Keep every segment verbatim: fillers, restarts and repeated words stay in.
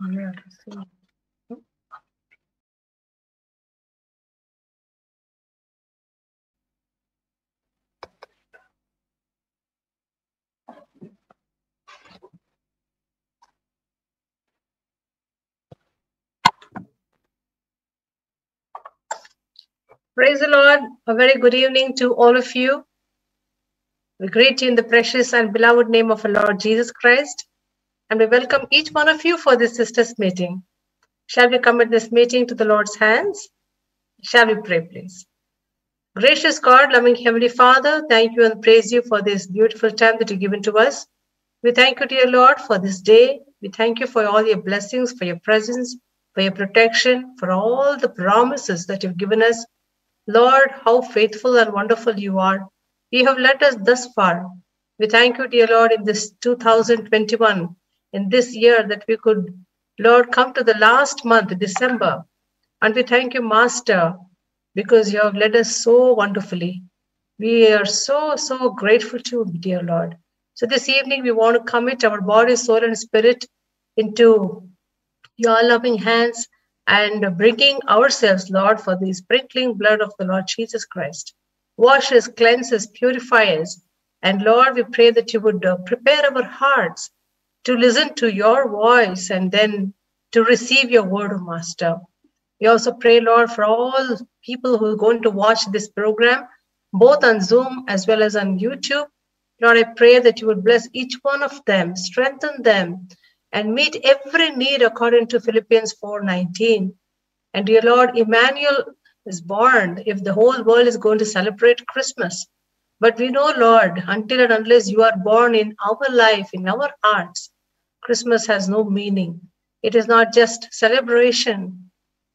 Praise the Lord. A very good evening to all of you. We greet you in the precious and beloved name of our Lord Jesus Christ. And we welcome each one of you for this sisters meeting. Shall we commit this meeting to the Lord's hands? Shall we pray, please? Gracious God, loving Heavenly Father, thank you and praise you for this beautiful time that you've given to us. We thank you, dear Lord, for this day. We thank you for all your blessings, for your presence, for your protection, for all the promises that you've given us. Lord, how faithful and wonderful you are. You have led us thus far. We thank you, dear Lord, in this two thousand twenty-one, in this year that we could, Lord, come to the last month, December. And we thank you, Master, because you have led us so wonderfully. We are so, so grateful to you, dear Lord. So this evening, we want to commit our body, soul, and spirit into your loving hands and bringing ourselves, Lord, for the sprinkling blood of the Lord Jesus Christ. Wash us, cleanse us, purify us. And Lord, we pray that you would uh, prepare our hearts to listen to your voice and then to receive your word, O Master. We also pray, Lord, for all people who are going to watch this program, both on Zoom as well as on YouTube. Lord, I pray that you would bless each one of them, strengthen them, and meet every need according to Philippians four nineteen. And dear Lord, Emmanuel is born if the whole world is going to celebrate Christmas. But we know, Lord, until and unless you are born in our life, in our hearts, Christmas has no meaning. It is not just celebration.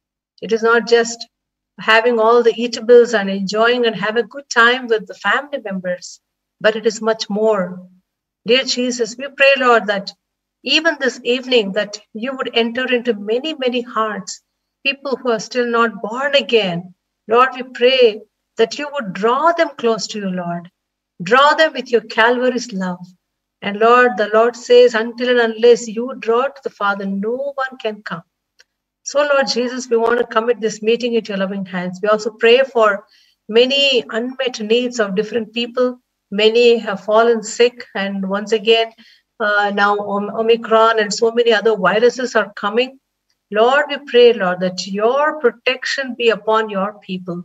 It is not just having all the eatables and enjoying and have a good time with the family members, but it is much more. Dear Jesus, we pray, Lord, that even this evening that you would enter into many, many hearts, people who are still not born again. Lord, we pray that you would draw them close to you, Lord. Draw them with your Calvary's love. And Lord, the Lord says, until and unless you draw to the Father, no one can come. So, Lord Jesus, we want to commit this meeting into your loving hands. We also pray for many unmet needs of different people. Many have fallen sick, and once again, uh, now Omicron and so many other viruses are coming. Lord, we pray, Lord, that your protection be upon your people.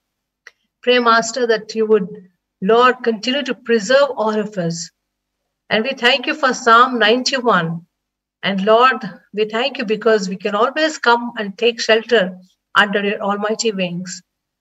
Pray, Master, that you would, Lord, continue to preserve all of us. And we thank you for Psalm ninety-one. And Lord, we thank you because we can always come and take shelter under your almighty wings.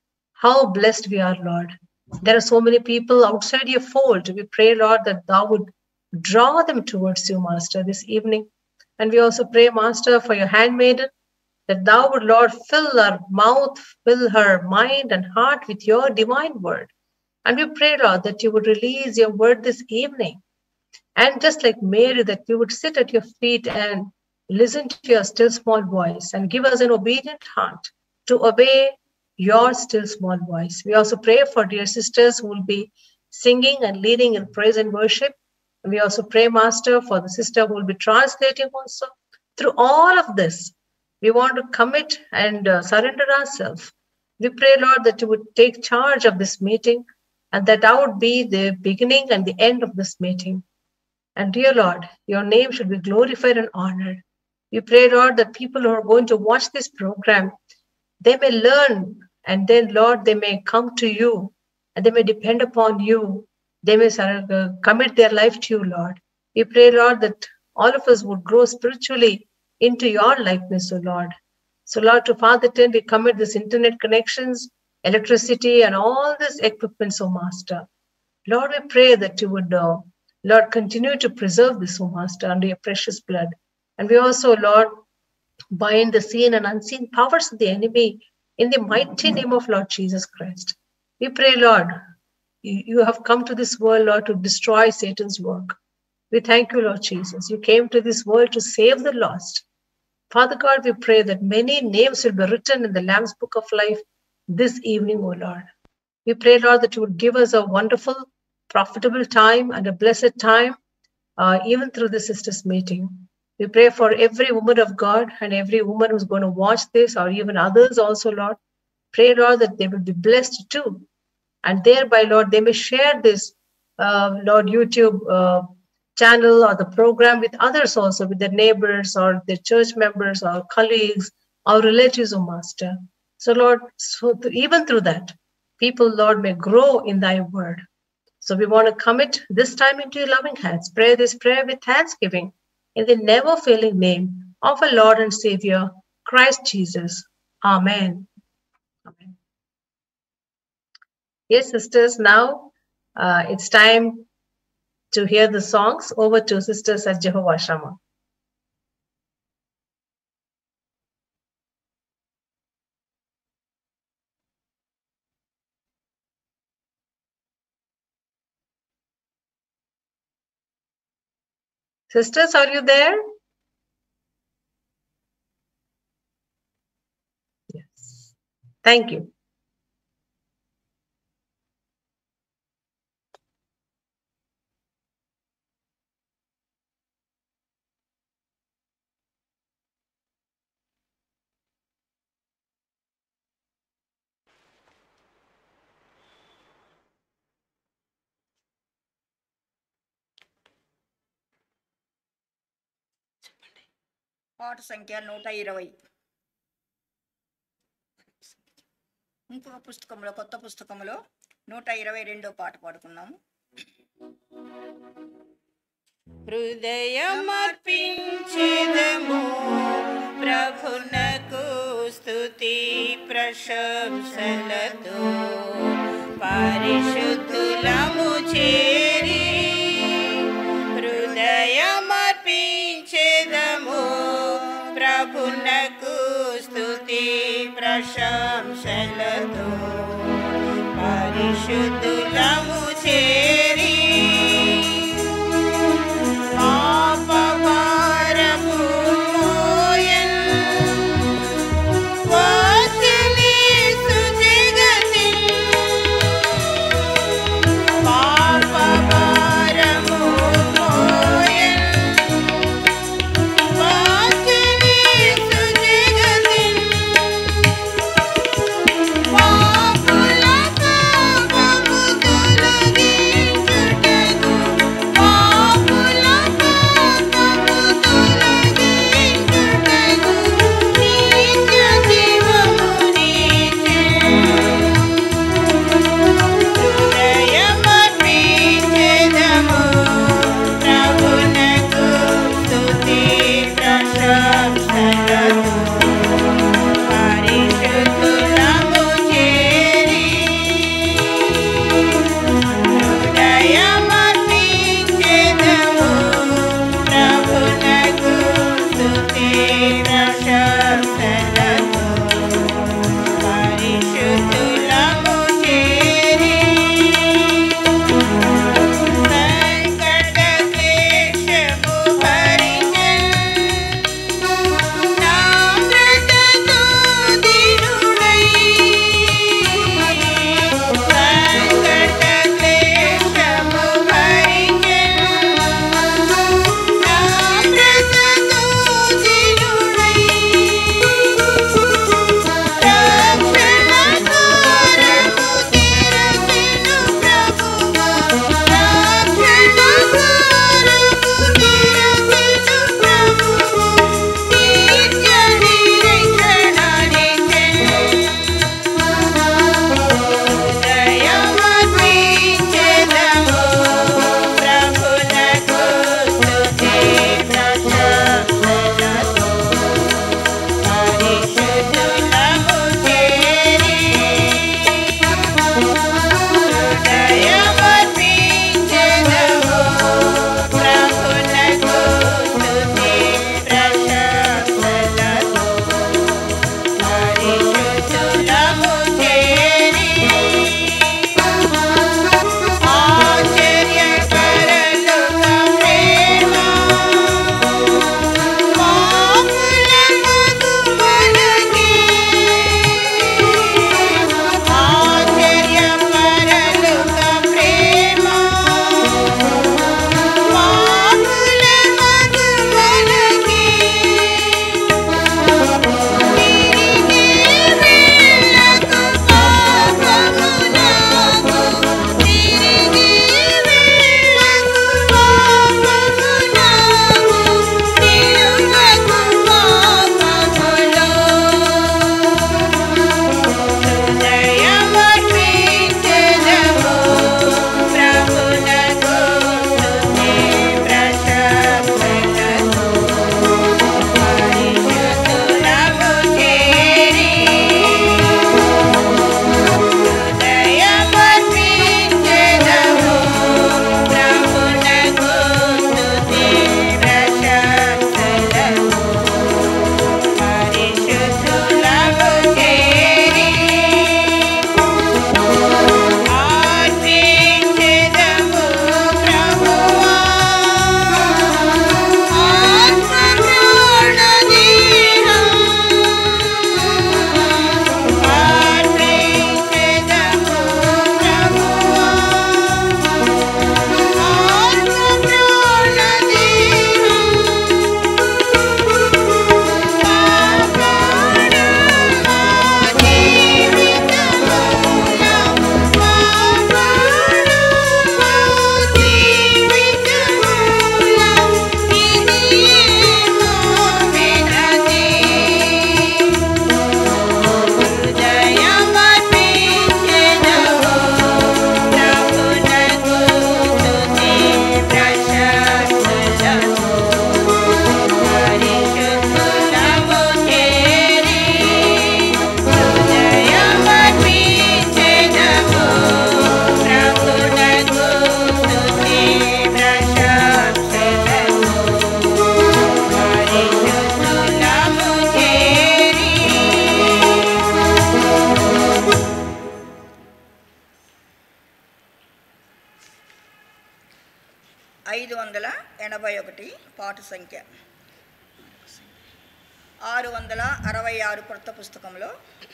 How blessed we are, Lord. There are so many people outside your fold. We pray, Lord, that thou would draw them towards you, Master, this evening. And we also pray, Master, for your handmaiden, that thou would, Lord, fill her mouth, fill her mind and heart with your divine word. And we pray, Lord, that you would release your word this evening. And just like Mary, that we would sit at your feet and listen to your still small voice and give us an obedient heart to obey your still small voice. We also pray for dear sisters who will be singing and leading in praise and worship. And we also pray, Master, for the sister who will be translating also. Through all of this, we want to commit and uh, surrender ourselves. We pray, Lord, that you would take charge of this meeting and that I would be the beginning and the end of this meeting. And dear Lord, your name should be glorified and honored. We pray, Lord, that people who are going to watch this program, they may learn, and then, Lord, they may come to you, and they may depend upon you. They may uh, commit their life to you, Lord. We pray, Lord, that all of us would grow spiritually into your likeness, O Lord. So, Lord, to Father ten, we commit this internet connections, electricity, and all this equipment, O Master. Lord, we pray that you would uh, Lord, continue to preserve this, O Master, under your precious blood. And we also, Lord, bind the seen and unseen powers of the enemy in the mighty name of Lord Jesus Christ. We pray, Lord, you have come to this world, Lord, to destroy Satan's work. We thank you, Lord Jesus. You came to this world to save the lost. Father God, we pray that many names will be written in the Lamb's Book of Life this evening, O Lord. We pray, Lord, that you would give us a wonderful, profitable time and a blessed time, uh, even through the sisters' meeting. We pray for every woman of God and every woman who's going to watch this, or even others also, Lord. Pray, Lord, that they will be blessed too. And thereby, Lord, they may share this, uh, Lord, YouTube uh, channel or the program with others also, with their neighbors or their church members or colleagues or relatives, O Master. So, Lord, so th- even through that, people, Lord, may grow in thy word. So we want to commit this time into your loving hands. Pray this prayer with thanksgiving in the never failing name of our Lord and Savior, Christ Jesus. Amen. Amen. Yes, sisters, now uh, it's time to hear the songs. Over to sisters at Jehovah Shammah. Sisters, are you there? Yes. Thank you. పాట సంఖ్య నూట ఇరవై. ఇంకొక పుస్తకంలో, కొత్త పుస్తకంలో నూట ఇరవై రెండో పాట పాడుకున్నాము. హృదయమర్పించెదము ప్రభునకు స్తుతి ప్రశంసలతో, పరిశుద్ధులము చేరి హృదయమర్పించెదము ప్రభునకు స్తుతి ప్రశంసలతో, పరిశుద్ధులము చేరి పాపభారము మోయన్ వాసినీసు జగతిన్, పాపభారము మోయన్ వాసినీసు జగతిన్, పాపుల పాపము తొలగించి ఐదు వందల ఎనభై ఒకటి పాట సంఖ్య ఆరు వందల అరవై ఆరు కొత్త పుస్తకంలో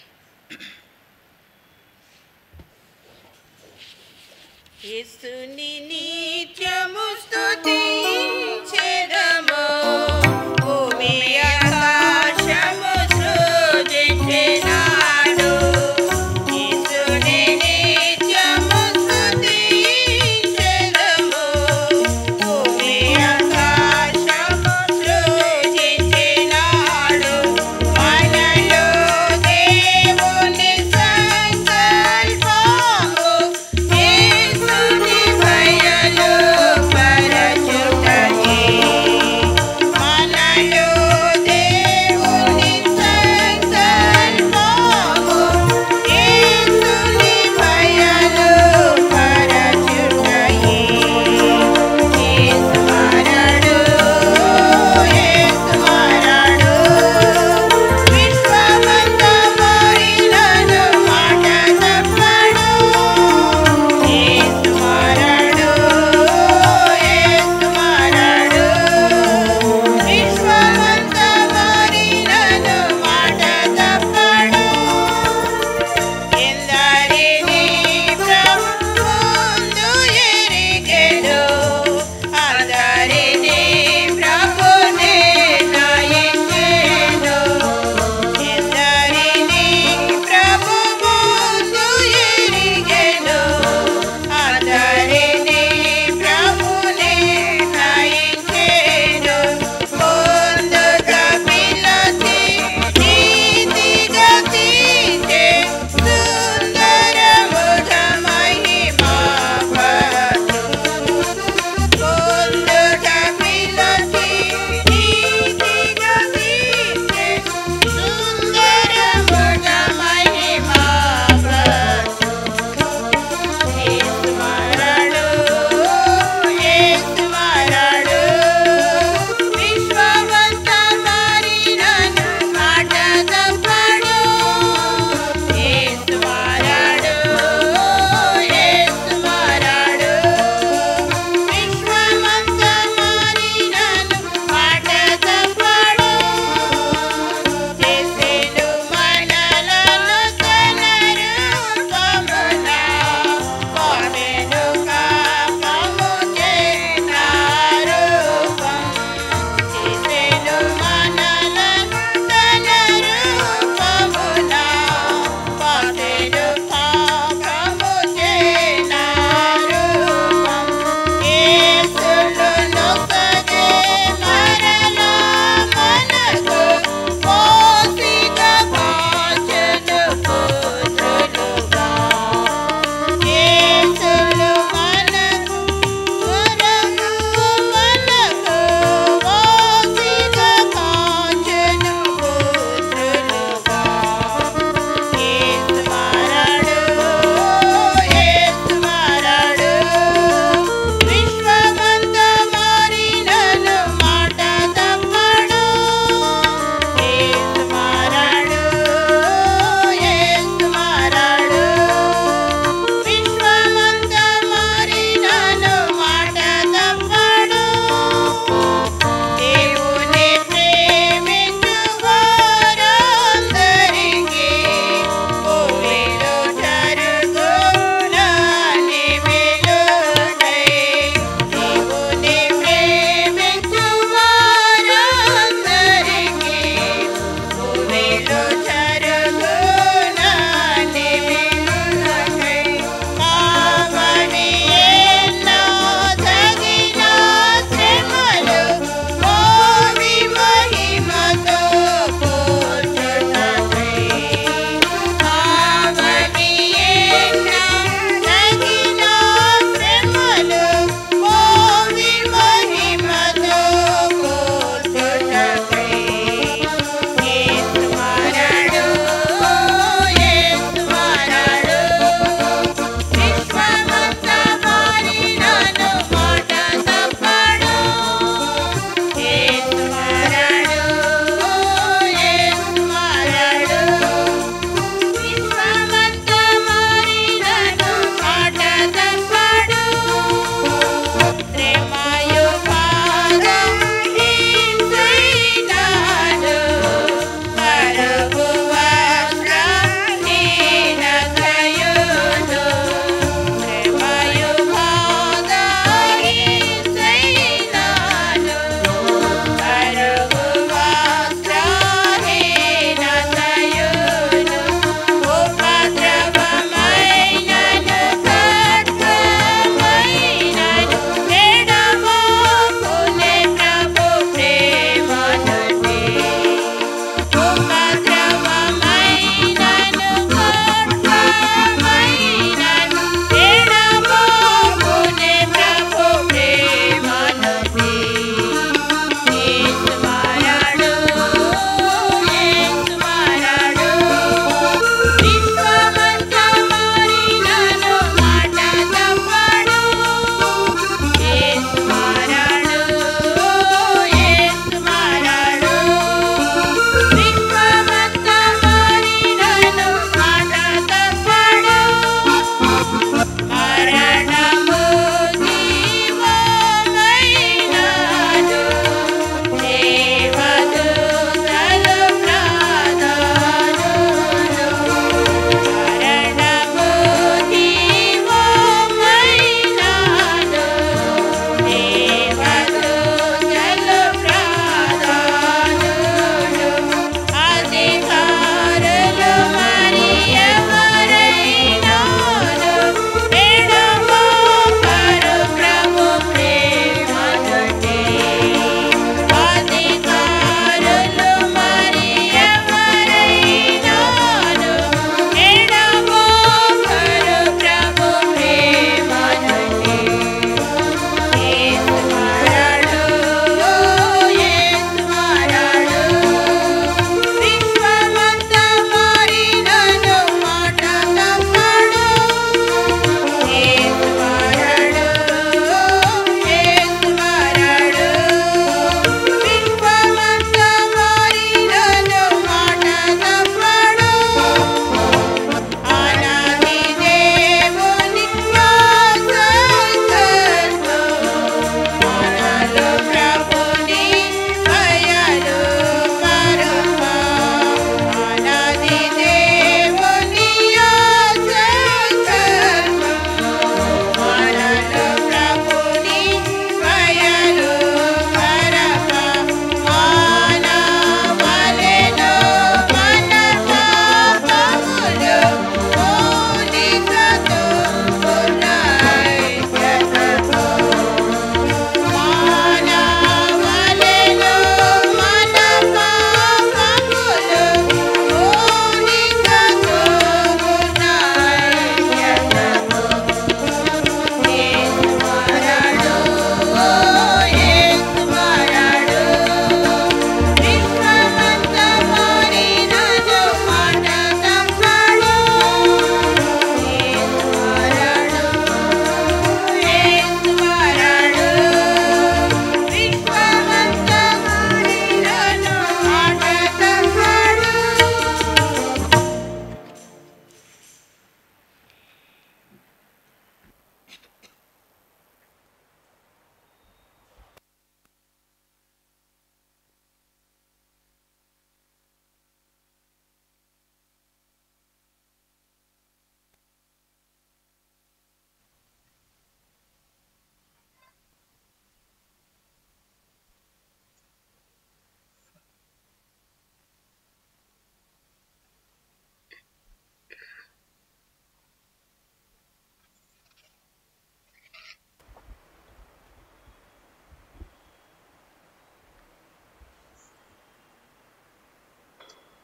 యేసుని నిత్యము స్తుతించెదము భూమి ఆకాశము సృజించినాడు యేసుని నిత్యము స్తుతించెదము భూమి ఆకాశము సృజించినాడు మనలో దేవుని సంకల్పము యేసుని భయ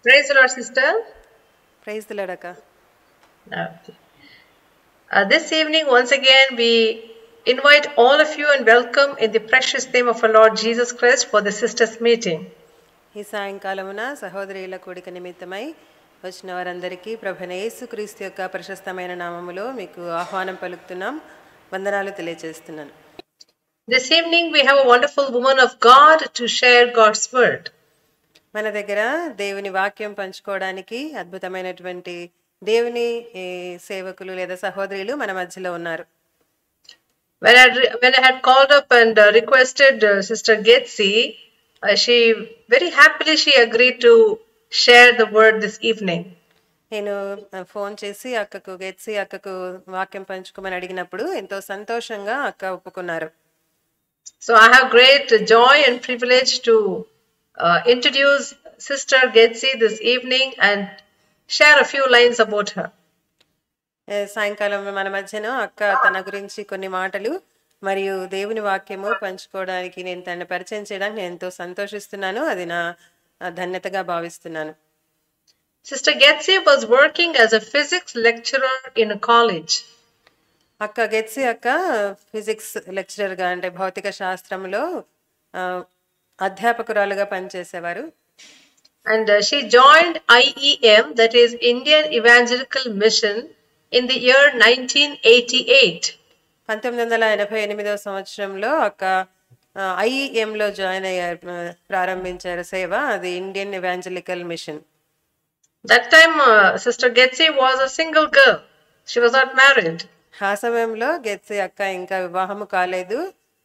Praise the Lord, sister. Praise the Lord అక్క. Okay. Uh, this evening, once again, we invite all of you and welcome in the precious name of our Lord Jesus Christ for the sisters' meeting. ఈ సాయంకాలమున సహోదరుల కూడిక నిమిత్తమై వచ్చిన వారందరికీ ప్రభువైన యేసుక్రీస్తు యొక్క ప్రశస్తమైన నామములో మీకు ఆహ్వానం పలుకుతున్నాం, వందనాలు తెలియజేస్తున్నాను. This evening, we have a wonderful woman of God to share God's word. మన దగ్గర దేవుని వాక్యం పంచుకోవడానికి అద్భుతమైనటువంటి దేవుని ఈ, సేవకులు లేదా సహోదరులు మన మధ్యలో ఉన్నారు. When I, re- when I had called up and uh, requested uh, Sister Getsi, uh, she very happily she agreed to share the word this evening. నేను ఆ, ఫోన్ చేసి అక్కకు గెచ్చి అక్కకు వాక్యం పంచుకోమని అడిగినప్పుడు ఎంతో సంతోషంగా అక్క ఒప్పుకున్నారు. So I have great joy and privilege to uh, introduce Sister Getsi this evening and share a few lines about her. ఏ, సాయంకాలం మన మధ్యన అక్క తన గురించి కొన్ని మాటలు మరియు దేవుని వాక్యము పంచుకోవడానికి నేను తనని పరిచయం చేయడానికి నేను ఎంతో సంతోషిస్తున్నాను. అది నా ఆ, ధన్యతగా భావిస్తున్నాను. Sister Getsi was working as a physics lecturer in a college. అక్క గెచ్చి అక్క ఫిజిక్స్ లెక్చరర్గా అంటే భౌతిక శాస్త్రంలో ఆ, అధ్యాపకురాలుగా పనిచేసేవారు. And uh, she joined I E M, that is Indian Evangelical Mission, in the year nineteen eighty-eight. పంతొమ్మిది వందల ఎనభై ఎనిమిదవ సంవత్సరంలో అక్క ఐఈఎంలో జాయిన్ అయ్యారు, ఆ, ప్రారంభించారు సేవ. అది Indian Evangelical Mission. That time, uh, Sister Getsi was a single girl. She was not married. ఆ సమయంలో గెచ్చి అక్క ఇంకా వివాహము కాలేదు.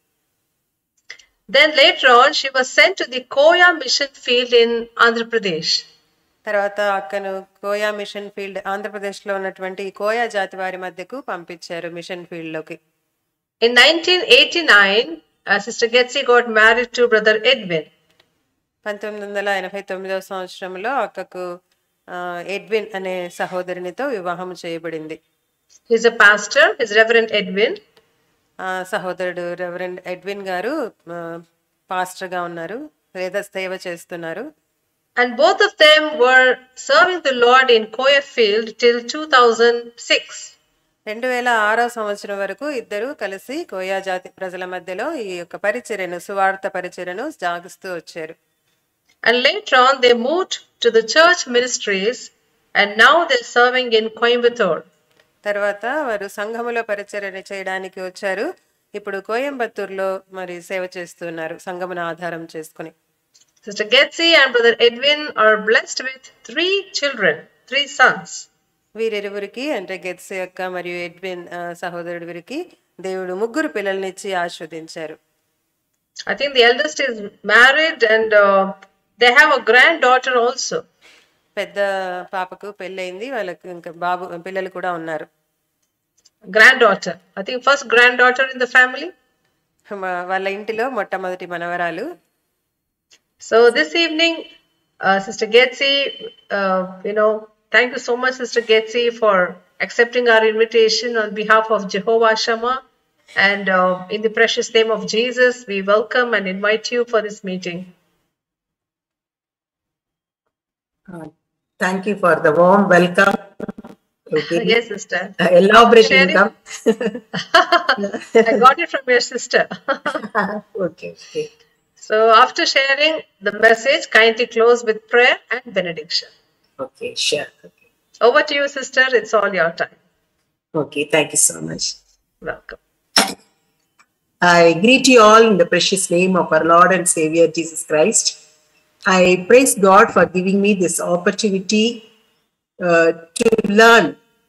Then later on, she was sent to the Koya mission field in Andhra Pradesh. తర్వాత అక్కను కోయా మిషన్ ఫీల్డ్, ఆంధ్రప్రదేశ్లో ఉన్నటువంటి ఈ కోయా జాతి వారి మధ్యకు పంపించారు మిషన్ ఫీల్డ్లోకి. In nineteen eighty-nine, uh, Sister Getsi got married to Brother Edwin. పంతొమ్మిది వందల ఎనభై తొమ్మిదవ సంవత్సరంలో అక్కకు ఆ, ఎడ్విన్ అనే సహోదరునితో వివాహం చేయబడింది. He's a pastor, he's Reverend Edwin. ఆ సహోదరుడు రెవరెండ్ ఎడ్విన్ గారు ఆ, పాస్టర్గా ఉన్నారు లేదా సేవ చేస్తున్నారు. And both of them were serving the Lord in Koya field till two thousand six. రెండు వేల ఆరో సంవత్సరం వరకు ఇద్దరు కలిసి కోయా జాతి ప్రజల మధ్యలో ఈ యొక్క పరిచర్యను, సువార్త పరిచర్యను సాగిస్తూ వచ్చారు. And later on, they moved to the church ministries and now they're serving in Coimbatore. తర్వాత వారు సంఘములో పరిచర్య చేయడానికి వచ్చారు. ఇప్పుడు కోయంబత్తూరులో మరి సేవ చేస్తున్నారు సంఘమును ఆధారం చేసుకుని. Sister Getsi and Brother Edwin are blessed with three children, three sons. వీరిరువురికి అంటే గెత్సే అక్క మరియు ఎడ్విన్ ఆ, సహోదరుడు వీరికి దేవుడు ముగ్గురు పిల్లల్నిచ్చి ఆశీర్వదించారు. I think the eldest is married and uh, they have a granddaughter also. పెద్ద పాపకు పెళ్ళయింది, వాళ్ళకు ఇంకా బాబు పిల్లలు కూడా ఉన్నారు. Granddaughter. I think first granddaughter in the family. మా- వాళ్ళ ఇంటిలో మొట్టమొదటి మనవరాలు. So this evening, uh, Sister Getsi, uh, you know, thank you so much, Sister Getsi, for accepting our invitation on behalf of Jehovah Shammah. And uh, in the precious name of Jesus, we welcome and invite you for this meeting. Uh, Thank you for the warm welcome. Okay. Yes, sister. Uh, elaborate Sharing. income. I got it from your sister. Okay. Okay. So after sharing the message, kindly close with prayer and benediction. Okay. Sure. Okay. Over to you, sister. It's all your time. Okay. Thank you so much. Welcome. I greet you all in the precious name of our Lord and Savior Jesus Christ. I praise God for giving me this opportunity uh, to learn.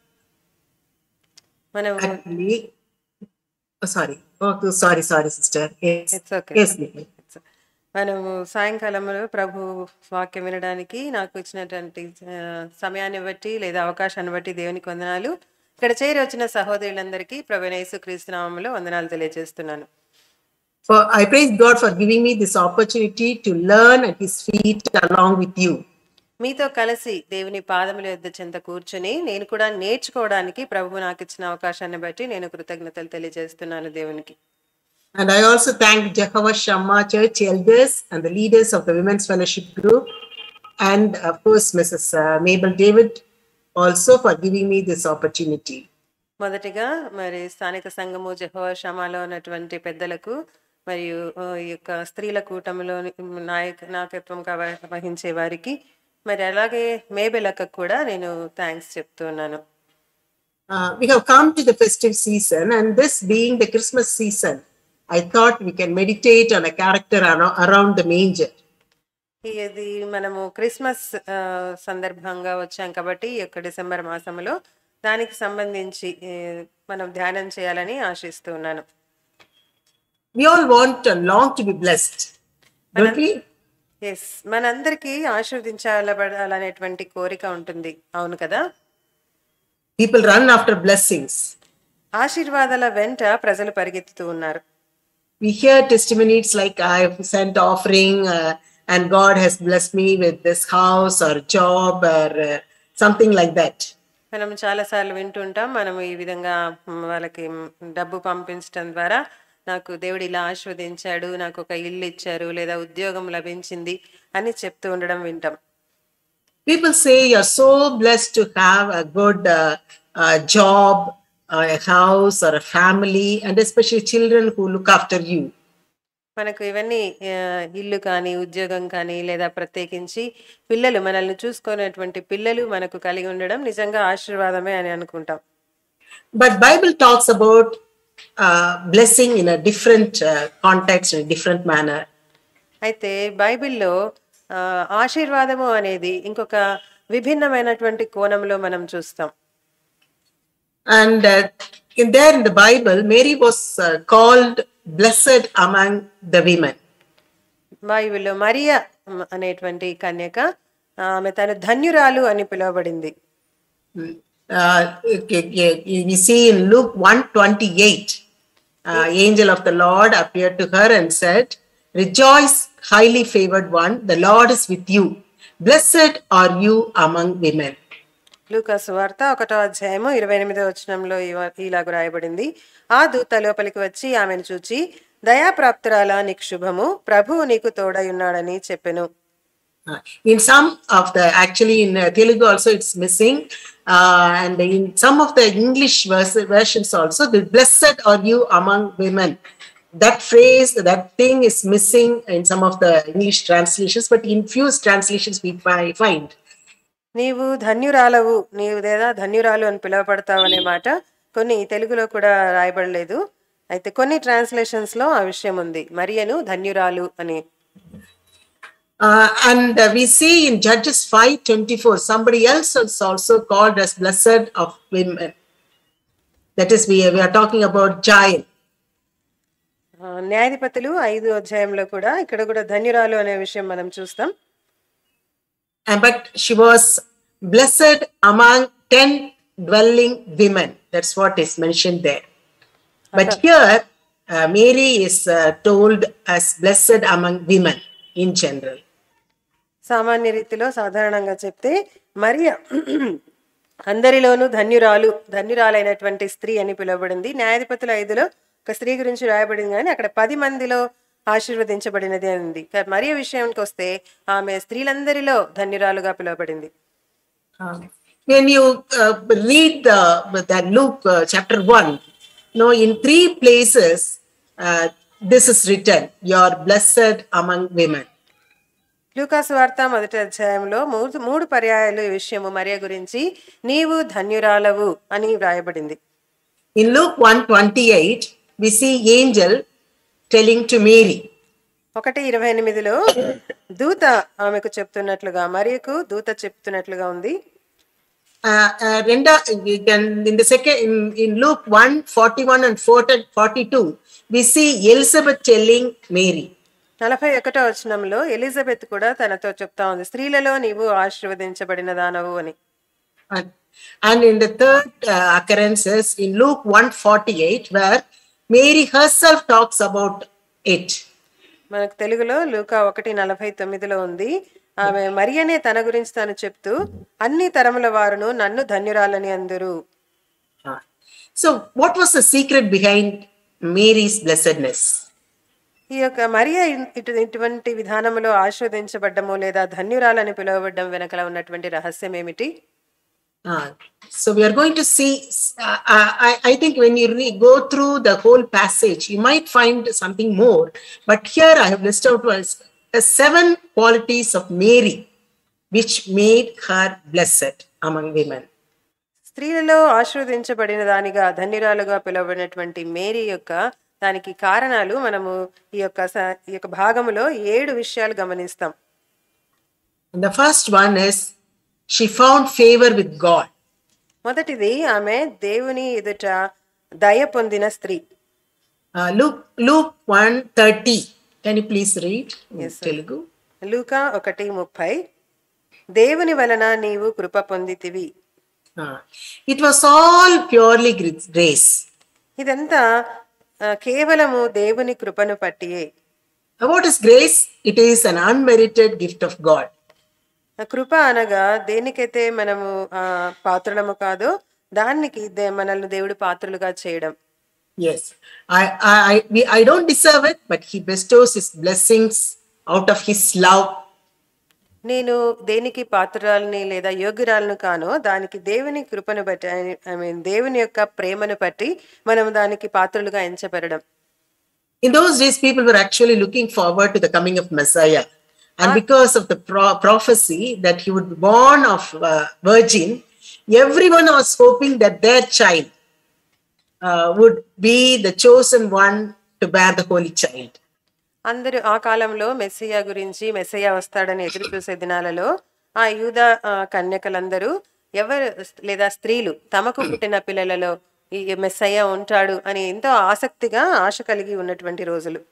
మనం Actually, oh, sorry. Oh, sorry, sorry, sister. Yes. It's okay. Yes, Nikhil. మనము సాయంకాలంలో ప్రభు వాక్యం వినడానికి నాకు ఇచ్చినటువంటి ఆ, సమయాన్ని బట్టి లేదా అవకాశాన్ని బట్టి దేవునికి వందనాలు. ఇక్కడ చేరి వచ్చిన సహోదరులందరికీ ప్రభువైన యేసుక్రీస్తు నామములో వందనాలు తెలియజేస్తున్నాను. For I praise God for giving me this opportunity to learn at His feet along with you. మీతో కలిసి దేవుని పాదముల యొద్ద చెంత కూర్చుని నేను కూడా నేర్చుకోవడానికి ప్రభువు నాకు ఇచ్చిన అవకాశాన్ని బట్టి నేను కృతజ్ఞతలు తెలియజేస్తున్నాను దేవునికి. And I also thank Jehovah Shammah Church elders and the leaders of the Women's Fellowship Group and of course Missus uh, Mabel David also for giving me this opportunity. మొదటిగా మరి స్థానిక సంఘము జెహోవా షమాలో ఉన్నటువంటి పెద్దలకు మరియు ఆ, ఈ యొక్క స్త్రీల కూటమిలో నాయక నాయకత్వంగా వహ- వహించే వారికి మరి అలాగే మేబెలక్క కూడా నేను థ్యాంక్స్ చెప్తున్నాను. Uh, we have come to the festive season, and this being the Christmas season, I thought we can meditate on a character aro- around the manger. ఇది మనము క్రిస్మస్ ఆ, సందర్భంగా వచ్చాం కాబట్టి ఈ యొక్క డిసెంబర్ మాసంలో దానికి సంబంధించి ఏ, మనం ధ్యానం చేయాలని ఆశిస్తున్నాను. We all want and long to be blessed, don't we? Yes, మనందరికీ ఆశీర్వదించాలనేటువంటి కోరిక ఉంటుంది, అవును కదా? People run after blessings. ఆశీర్వాదాల వెంట ప్రజలు పరిగెత్తుతూ ఉన్నారు. We hear testimonies like I have sent offering uh, and God has blessed me with this house or job or uh, something like that. మనం చాలాసార్లు వింటుంటాం, మనం ఈ విధంగా మ్, వాళ్ళకి మ్, డబ్బు పంపించడం ద్వారా నాకు దేవుడు ఇలా ఆశీర్వదించాడు, నాకు ఒక ఇల్లు ఇచ్చారు లేదా ఉద్యోగం లభించింది అని చెప్తూ ఉండడం వింటాం. People say you're so blessed to have a good uh, uh, job, uh, a house or a family, and especially children who look after you. మనకు ఇవన్నీ ఆ, ఇల్లు కానీ ఉద్యోగం కానీ లేదా ప్రత్యేకించి పిల్లలు మనల్ని చూసుకునేటువంటి పిల్లలు మనకు కలిగి ఉండడం నిజంగా ఆశీర్వాదమే అని అనుకుంటాం. But Bible talks about uh, blessing in a different uh, context, in a different manner. అయితే బైబిల్లో ఆ, ఆశీర్వాదము అనేది ఇంకొక విభిన్నమైనటువంటి కోణంలో మనం చూస్తాం. And uh, in there in the Bible, Mary was uh, called blessed among the women. బైబిల్లో మరియా అనేటువంటి కన్యక ఆమె తను ధన్యురాలు అని పిలువబడింది. Uh, okay, okay, we see in Luke one twenty-eight, uh, angel of the Lord appeared to her and said, "Rejoice, highly favored one, the Lord is with you. Blessed are you among women." లూకా సువార్త ఒకటో అధ్యాయము ఇరవై ఎనిమిదో వచనంలో ఇవ- ఇలాగ రాయబడింది, ఆ దూత లోపలికి వచ్చి ఆమెను చూచి, దయాప్రాప్తురాలా నీకు శుభము, ప్రభువు నీకు తోడై ఉన్నాడని చెప్పెను. Uh, in some of the, actually in uh, Telugu also it's missing, uh, and in some of the English vers- versions also, the blessed are you among women. That phrase, that thing is missing in some of the English translations, but in few translations we fi- find. నీవు ధన్యురాలవు, నీవు లేదా ధన్యురాలు అని పిలువబడతావు అనే మాట కొన్ని తెలుగులో కూడా రాయబడలేదు. అయితే కొన్ని ట్రాన్స్లేషన్స్ లో ఆ విషయం ఉంది, మరియను ధన్యురాలు అని. Uh, and uh, we see in Judges five twenty-four, somebody else is also called as blessed of women. That is, we, we are talking about Jael. ఆ, న్యాయాధిపతులు ఐదు అధ్యాయంలో కూడా ఇక్కడ కూడా ధన్యురాలు అనే విషయం మనం చూస్తాం. And but she was blessed among ten dwelling women. That's what is mentioned there. But here, uh, Mary is uh, told as blessed among women in general. సామాన్య రీతిలో సాధారణంగా చెప్తే మరియ అందరిలోనూ ధన్యురాలు, ధన్యురాలైనటువంటి స్త్రీ అని పిలువబడింది. న్యాయాధిపతుల ఐదులో ఒక స్త్రీ గురించి రాయబడింది, కానీ అక్కడ పది మందిలో ఆశీర్వదించబడినది అంది. మరియ విషయానికి వస్తే ఆమె స్త్రీలందరిలో ధన్యురాలుగా పిలువబడింది. Um, when you uh, read the, that Luke uh, chapter one, no, in three places, uh, this is written, you are blessed among women. లూకాసు వార్త మొదటి అధ్యాయంలో మూడు మూడు పర్యాయాలు ఈ విషయము మరియ గురించి నీవు ధన్యురాలవు అని వ్రాయబడింది. In Luke one twenty-eight, we see angel telling to Mary. ఒకటి ఇరవై ఎనిమిదిలో దూత ఆమెకు చెప్తున్నట్లుగా, మరియకు దూత చెప్తున్నట్లుగా ఉంది. Uh, uh, Renda, we can, in the second, in, in Luke one forty-one and forty-two, we see Elizabeth telling Mary. నలభై ఒకటో వచనంలో ఎలిజబెత్ కూడా తనతో చెప్తా ఉంది, స్త్రీలలో నీవు ఆశీర్వదించబడిన దానవు అని. And, and in the third uh, occurrences in Luke one forty-eight, where Mary herself talks about it. మనకు తెలుగులో లూకా ఒకటి నలభై తొమ్మిదిలో ఉంది, ఆమె మరియనే తన గురించి తాను చెప్తూ అన్ని తరముల వారును నన్ను ధన్యురాలని అందరు. So what was the secret behind Mary's blessedness? ఈ యొక్క మరియా ఇన్- ఇటు ఇటువంటి విధానంలో ఆశీర్వదించబడ్డము లేదా ధన్యురాలని పిలువబడ్డం వెనకల ఉన్నటువంటి రహస్యం ఏమిటి? Uh, so we are going to see, uh, I, I think when you re- go through the whole passage, you might find something more. But here I have listed out was, uh, seven qualities of Mary, which made her blessed among women. స్త్రీలలో ఆశీర్వదించబడిన దానిగా ధన్యురాలుగా పిలువబడినటువంటి Mary యొక్క దానికి కారణాలు మనము ఈ యొక్క స- ఈ యొక్క భాగములో ఏడు విషయాలు గమనిస్తాం. And the first one is she found favor with God. మొదటిది ఆమె దేవుని ఎదుట దయ పొందిన స్త్రీ. Uh, Luke, Luke one thirty. Can you please read in Yes, sir. Telugu? లూకా ఒకటి ముప్పై, దేవుని వలన నీవు కృప పొందితివి. Uh, it was all purely gr- grace. ఇదంతా ఆ, కేవలము దేవుని కృపను పట్టియే. Uh, What is grace? It is an unmerited gift of God. ఆ కృప అనగా దేనికైతే మనము ఆ పాత్రలము కాదో దానికి దే- మనల్ని దేవుడు పాత్రలుగా చేయడం. Yes, I, I, I, we, I don't deserve it, but He bestows His blessings out of His love. నేను దేనికి పాత్రరాలని లేదా యోగ్యురాలను కానో దానికి దేవుని కృపను బట్టి ఐ మీన్ దేవుని యొక్క ప్రేమను బట్టి మనం దానికి పాత్రలుగా ఎంచబెరడం. In those days, people were actually looking forward to the coming of Messiah. And because of the pro- prophecy that He would be born of uh, virgin, everyone was hoping that their child uh, would be the chosen one to bear the Holy Child. అందరూ ఆ కాలంలో Messiah గురించి Messiah వస్తాడని ఎదురు చూసే దినాలలో ఆ యూద ఆ, కన్యకలందరూ ఎవరు లేదా స్త్రీలు తమకు పుట్టిన పిల్లలలో ఈ మెస్సయ్య ఉంటాడు అని ఎంతో ఆసక్తిగా ఆశ కలిగి ఉన్నటువంటి రోజులు.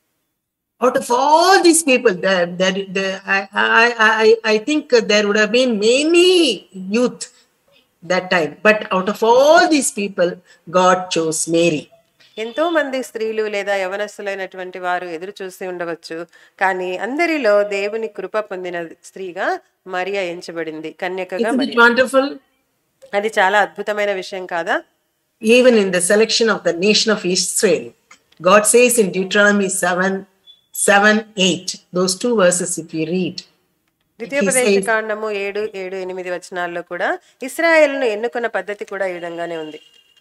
Out of all these people, there, there, there, I, I, I, I think there would have been many youth that time. But out of all these people, God chose Mary. ఎంతో మంది స్త్రీలు లేదా యవనస్తులైనటువంటి వారు ఎదురు చూసి ఉండవచ్చు, కానీ అందరిలో దేవుని కృప పొందిన స్త్రీగా Mariya ఎంచబడింది, కన్యకగా Isn't it Mariya. wonderful? అది చాలా అద్భుతమైన విషయం కాదా? Even in the selection of the nation of Israel, God says in Deuteronomy seven, seven, eight, those two verses, if you read, ద్వితీయోపదేశ says- కాండము ఏడు ఏడు ఎనిమిది వచనాల్లో కూడా ఇశ్రాయేలును ఎన్నుకున్న పద్ధతి కూడా ఈ విధంగానే ఉంది.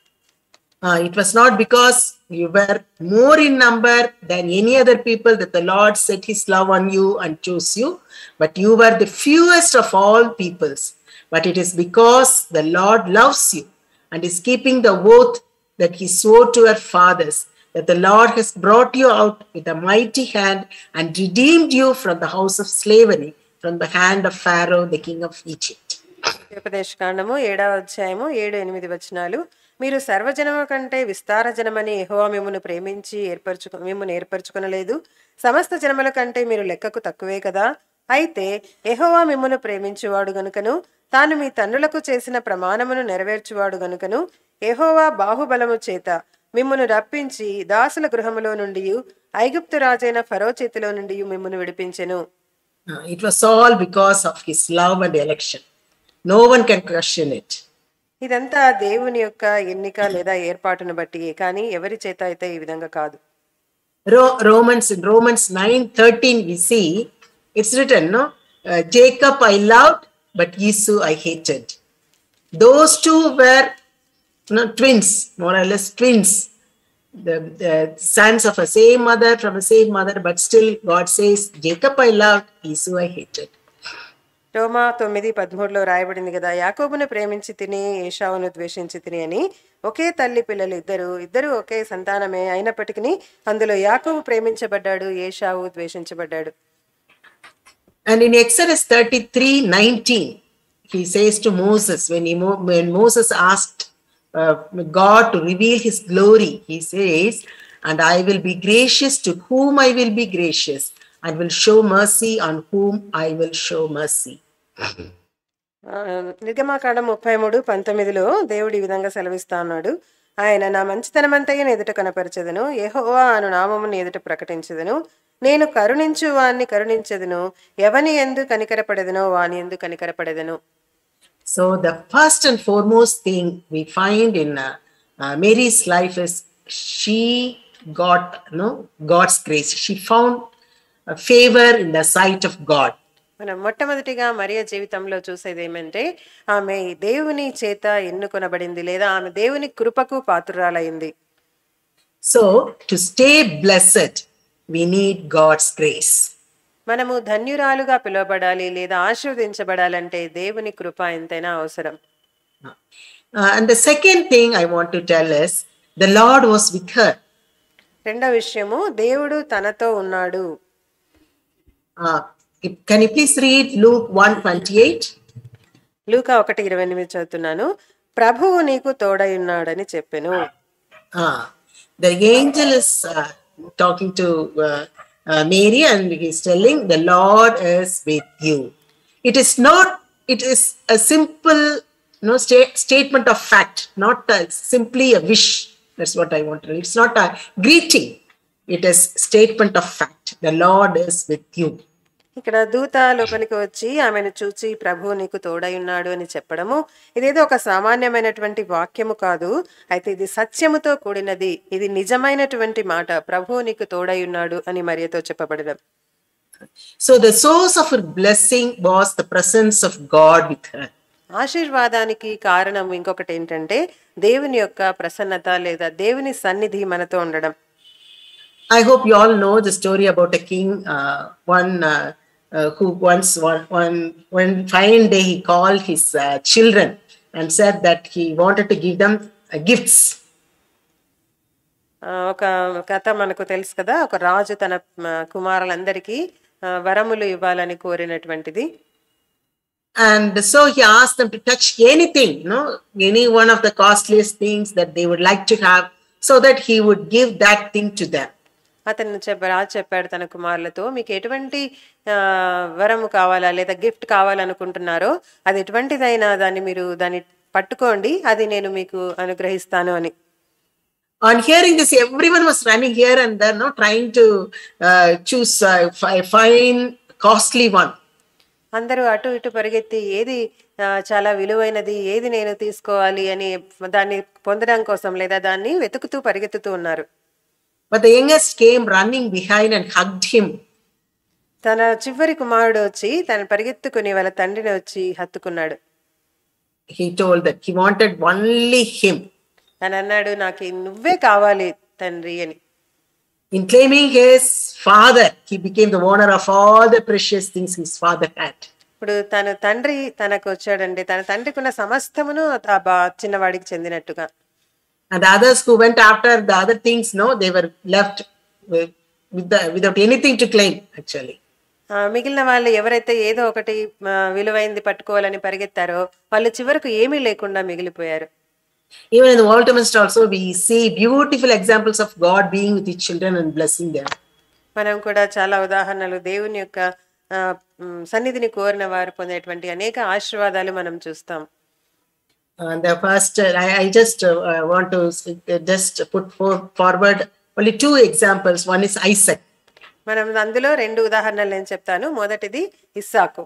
Uh, it was not because you were more in number than any other people that the Lord set His love on you and chose you, but you were the fewest of all peoples. But it is because the Lord loves you and is keeping the oath that He swore to our fathers, that the Lord has brought you out with a mighty hand and redeemed you from the house of slavery, from the hand of Pharaoh, the king of Egypt. ద్వితీయోపదేశ కాండము ఏడవ అధ్యాయము ఏడు ఎనిమిది వచనాలు. మీరు సర్వజనము కంటే విస్తార జనమని యెహోవా మిమ్మును ప్రేమించి ఏర్పరచుకు మిమ్మును ఏర్పరచుకొనలేదు. సమస్త జనముల కంటే మీరు లెక్కకు తక్కువే కదా. అయితే యెహోవా మిమ్మును ప్రేమించువాడు గనుకను తాను మీ తండ్రులకు చేసిన ప్రమాణమును నెరవేర్చువాడు గనుకను యెహోవా బాహుబలము చేత మిమ్మును రప్పించి దాసుల గృహములో నుండి ఐగుప్తు రాజైన ఫరో చేతిలో నుండి మిమ్మును విడిపించెను. Uh, it was all because of His love and election. No one can question it. ఇదంతా దేవుని యొక్క ఎన్నిక లేదా ఏర్పాటును బట్టి, కానీ ఎవరి చేత అయితే ఈ విధంగా కాదు. Ro- Romans in Romans nine thirteen we see it's written, no, uh, Jacob I loved, but Esau I hated. Those two were, no, twins, more or less twins, the, the sons of a same mother from a same mother, but still God says Jacob I loved, Esau I hated. రోమా తొమ్మిది పదమూడులో రాయబడింది కదా, యాకోబును ప్రేమించి తిని ఏశావును ద్వేషించి తిని అని. ఒకే తల్లి పిల్లలు ఇద్దరు ఇద్దరు ఒకే సంతానమే అయినప్పటికీ అందులో యాకోబు ప్రేమించబడ్డాడు, ఏశావు ద్వేషించబడ్డాడు. And in Exodus thirty-three nineteen, He says to Moses, when, he, Mo- when Moses asked uh, God to reveal His glory, He says, and I will be gracious to whom I will be gracious, and will show mercy on whom I will show mercy. ఆ, నిర్గమాకాండం ముప్పై మూడు పంతొమ్మిదిలో దేవుడు ఈ విధంగా సెలవిస్తా ఉన్నాడు. ఆయన నా మంచితనమంతయ్య ఎదుట కనపరచెదను, యెహోవా అను నామమును ఎదుట ప్రకటించెదను. నేను కరుణించు వాణ్ణి కరుణించెదను, ఎవని యందు కనికరపడెదనో వాని యందు కనికరపడెదను. So the first and foremost thing we find in uh, uh, Mary's life is she got no God's grace. She found uh, favor in the sight of God. మనం మొట్టమొదటిగా మరియ జీవితంలో చూసేది ఏమంటే ఆమె దేవుని చేత ఎన్నుకొనబడింది లేదా ఆమె దేవుని కృపకు పాత్రురాలైంది. So to stay blessed, we need God's grace. మనము ధన్యురాలుగా పిలువబడాలి లేదా ఆశీర్వదించబడాలంటే దేవుని కృప ఎంతైనా అవసరం. Uh, and the second thing I want to tell is the Lord was with her. రెండో విషయము దేవుడు తనతో ఉన్నాడు. Uh, can you please read Luke one twenty-eight? లూకా ఒకటి ఇరవై ఎనిమిది చదువుతున్నాను. ప్రభువు నీకు తోడై ఉన్నాడని చెప్పెను. Uh, the angel is uh, talking to uh, uh, Mary and he is telling the Lord is with you. It is not, it is a simple no sta- statement of fact, not a, simply a wish. That's what I want to read. It's not a greeting. It is statement of fact. The Lord is with you. ఇక్కడ దూత లోపలికి వచ్చి ఆమెను చూచి ప్రభువు నీకు తోడై ఉన్నాడు అని చెప్పడము ఇదేదో ఒక సామాన్యమైనటువంటి వాక్యము కాదు, అయితే ఇది సత్యముతో కూడినది, ఇది నిజమైనటువంటి మాట. ప్రభువు నీకు తోడై ఉన్నాడు అని మరియతో చెప్పబడడం. So the source of her blessing was the presence of God with her. ఆశీర్వాదానికి కారణం ఇంకొకటి ఏంటంటే దేవుని యొక్క ప్రసన్నత లేదా దేవుని సన్నిధి మనతో ఉండడం. I hope you all know the story about a king, uh, one uh, uh, who once one, one one fine day he called his uh, children and said that he wanted to give them uh, gifts. ఆ, ఒక కథ మనకు తెలుసు కదా, ఒక రాజు తన ఆ, కుమారులందరికీ ఆ, వరములు ఇవ్వాలని కోరినటువంటిది. And so he asked them to touch anything, you know, any one of the costliest things that they would like to have, so that he would give that thing to them. అతను చెప్ప రాజు చెప్పాడు తన కుమారులతో, మీకు ఎటువంటి ఆ, వరము కావాలా లేదా గిఫ్ట్ కావాలనుకుంటున్నారో అది ఎటువంటిదైనా దాన్ని మీరు దాన్ని పట్టుకోండి, అది నేను మీకు అనుగ్రహిస్తాను అని. On hearing this, everyone was running here and there, no, trying to uh, choose a fine, costly one. అందరూ అటు ఇటు పరిగెత్తి ఏది ఆ, చాలా విలువైనది, ఏది నేను తీసుకోవాలి అని దాన్ని పొందడం కోసం లేదా దాన్ని వెతుకుతూ పరిగెత్తుతూ ఉన్నారు. But the youngest came running behind and hugged him. తన చివరి కుమారుడు వచ్చి తను పరిగెత్తుకుని వాళ్ళ తండ్రిని వచ్చి హత్తుకున్నాడు. He told that he wanted only him. తను అన్నాడు, నాకు నువ్వే కావాలి తండ్రి అని. In claiming his father, he became the owner of all the precious things his father had. ఇప్పుడు తన తండ్రి తనకు వచ్చాడండి, తన తండ్రికి ఉన్న సమస్తమును ఆ బా చిన్నవాడికి చెందినట్టుగా. And the others who went after the other things, no, they were left with, with the, without anything to claim, actually. ఆ, మిగిలిన వాళ్ళు ఎవరైతే ఏదో ఒకటి ఆ, విలువైంది పట్టుకోవాలని పరిగెత్తారో వాళ్ళు చివరకు ఏమీ లేకుండా మిగిలిపోయారు. Even in the Old Testament also, we see beautiful examples of God being with his children and blessing them. మనం కూడా చాలా ఉదాహరణలు దేవుని యొక్క ఆ, మ్, సన్నిధిని కోరిన వారు పొందేటువంటి అనేక ఆశీర్వాదాలు మనం చూస్తాం. And the first, uh, I, I just uh, want to uh, just put for, forward only two examples. One is Isaac. మనం అందులో రెండు ఉదాహరణలు నేను చెప్తాను. మొదటిది ఇస్సాకు.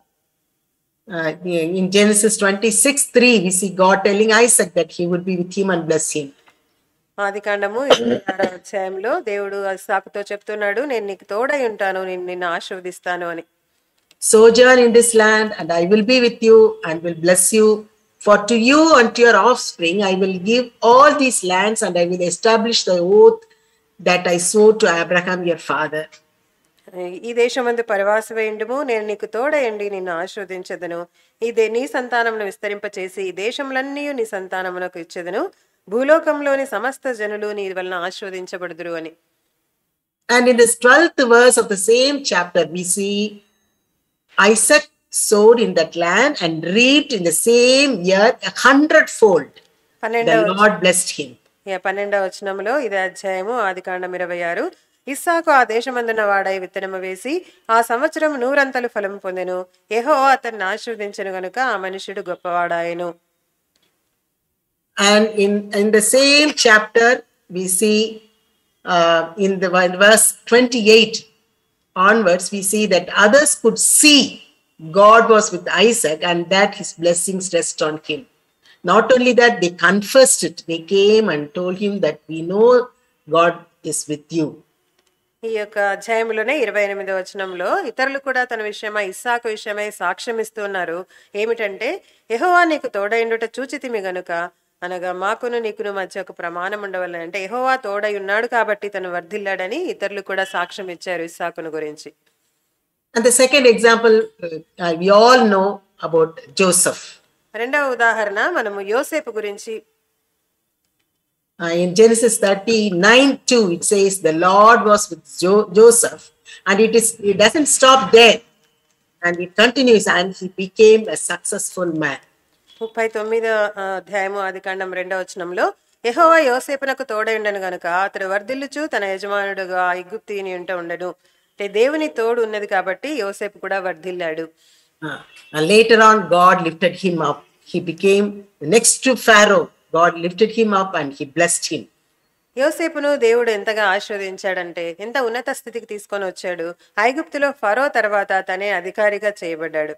Uh, in Genesis twenty-six three, we see God telling Isaac that he would be with him and bless him. ఆది కాండము ఇరవై ఆరవ అధ్యాయంలో దేవుడు ఇస్సాకుతో చెప్తున్నాడు, నేను నీకు తోడై ఉంటాను, నేను నిన్ను ఆశీర్వదిస్తాను అని. Sojourn in this land, and I will be with you and will bless you. For to you and to your offspring I will give all these lands, and I will establish the oath that I swore to Abraham your father. ఈ దేశమందు పరివాసవేయుండుము, నేను నీకు తోడయండి నిన్ను ఆశీర్వదించెదను, ఇదే నీ సంతానమును విస్తరింపచేసి ఈ దేశములన్నీ నీ సంతానమునకు ఇచ్చెదను, భూలోకంలోని సమస్త జనులు నీ వలన ఆశీర్వదించబడుదురు అని. And in this twelfth verse of the same chapter, we see Isaac sowed in that land and reaped in the same year a hundredfold. The పన్నెండవ Lord blessed him. ఇక పన్నెండవ వచనంలో ఇదే అధ్యాయము ఆది కాండం ఇరవై ఆరు, ఇస్సాకు ఆ దేశమందున వాడై విత్తనము వేసి ఆ సంవత్సరం నూరంతలు ఫలము పొందెను, యెహోవా అతన్ని ఆశీర్వదించెను గనుక ఆ మనుష్యుడు గొప్పవాడాయెను. And in, in the same chapter, we see uh, in the verse twenty-eight onwards, we see that others could see God was with Isaac and that his blessings rest on him. Not only that, they confessed it. They came and told him that we know God is with you. ఈ యొక్క అధ్యాయంలోనే ఇరవై ఎనిమిదో వచనంలో ఇతరులు కూడా తన విషయమై ఇస్సాకు విషయమై సాక్ష్యం ఇస్తున్నారు. ఏమిటంటే, యెహోవా నీకు తోడైండుట చూచితిమి గనుక, అనగా మాకును నీకును మధ్య ఒక ప్రమాణం ఉండవలెను. అంటే యెహోవా తోడై ఉన్నాడు కాబట్టి తను వర్ధిల్లాడని ఇతరులు కూడా సాక్ష్యం ఇచ్చారు ఇస్సాకును గురించి. And the second example, uh, we all know about Joseph. రెండవ ఉదాహరణ మనము యోసేపు గురించి. Uh, in Genesis thirty-nine two, it says the Lord was with jo- Joseph, and it is it doesn't stop there, and it continues, and he became a successful man. ముప్పై తొమ్మిదో అధ్యాయము ఆదికాండం రెండవ వచనంలో, యెహోవా యోసేపునకు తోడై ఉండెను గనుక అతడు వర్ధిల్లుచు తన యజమానుడుగా ఐగుప్తీయుని ఉంట ఉండెను. అంటే దేవుని తోడు ఉన్నది కాబట్టి యోసేపు కూడా వర్ధిల్లాడు. Uh, and later on, God lifted him up. He became next to Pharaoh. God lifted him up and he blessed him. యోసేపును దేవుడు ఎంతగా ఆశీర్వదించాడంటే, ఎంత ఉన్నత స్థితికి తీసుకొని వచ్చాడు. ఐగుప్తులో ఫరో తర్వాత తనే అధికారిగా చేయబడ్డాడు.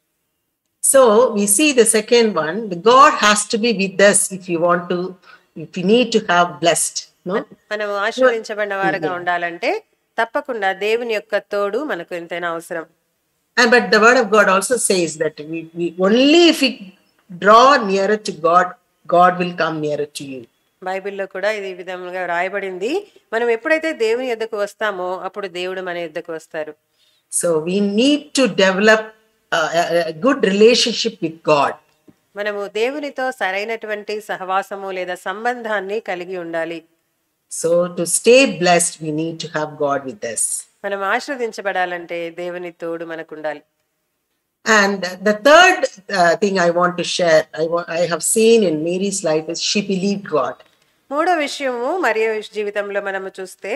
So we see the second one. The God has to be with us if you want to, if you need to have blessed. No. మనం ఆశీర్వదించబడిన వారుగా ఉండాలంటే తప్పకుండా దేవుని యొక్క తోడు మనకు ఎంతైనా అవసరం. And but the word of God also says that we, we only if we draw nearer to God, God will come nearer to you. బైబిల్లో కూడా ఇది ఈ విధంగా రాయబడింది. మనం ఎప్పుడైతే దేవుని యొద్దకు వస్తామో అప్పుడు దేవుడు మన యొద్దకు వస్తారు. So we need to develop a, a, a good relationship with God. మనము దేవునితో సరైనటువంటి సహవాసము లేదా సంబంధాన్ని కలిగి ఉండాలి. So to stay blessed, we need to have God with us. మనం ఆశీర్వదించబడాలంటే దేవుని తోడు మనకు ఉండాలి. And the third uh, thing I want to share, I, wa- I have seen in Mary's life is she believed God. మూడో విషయము మరియ జీవితంలో మనము చూస్తే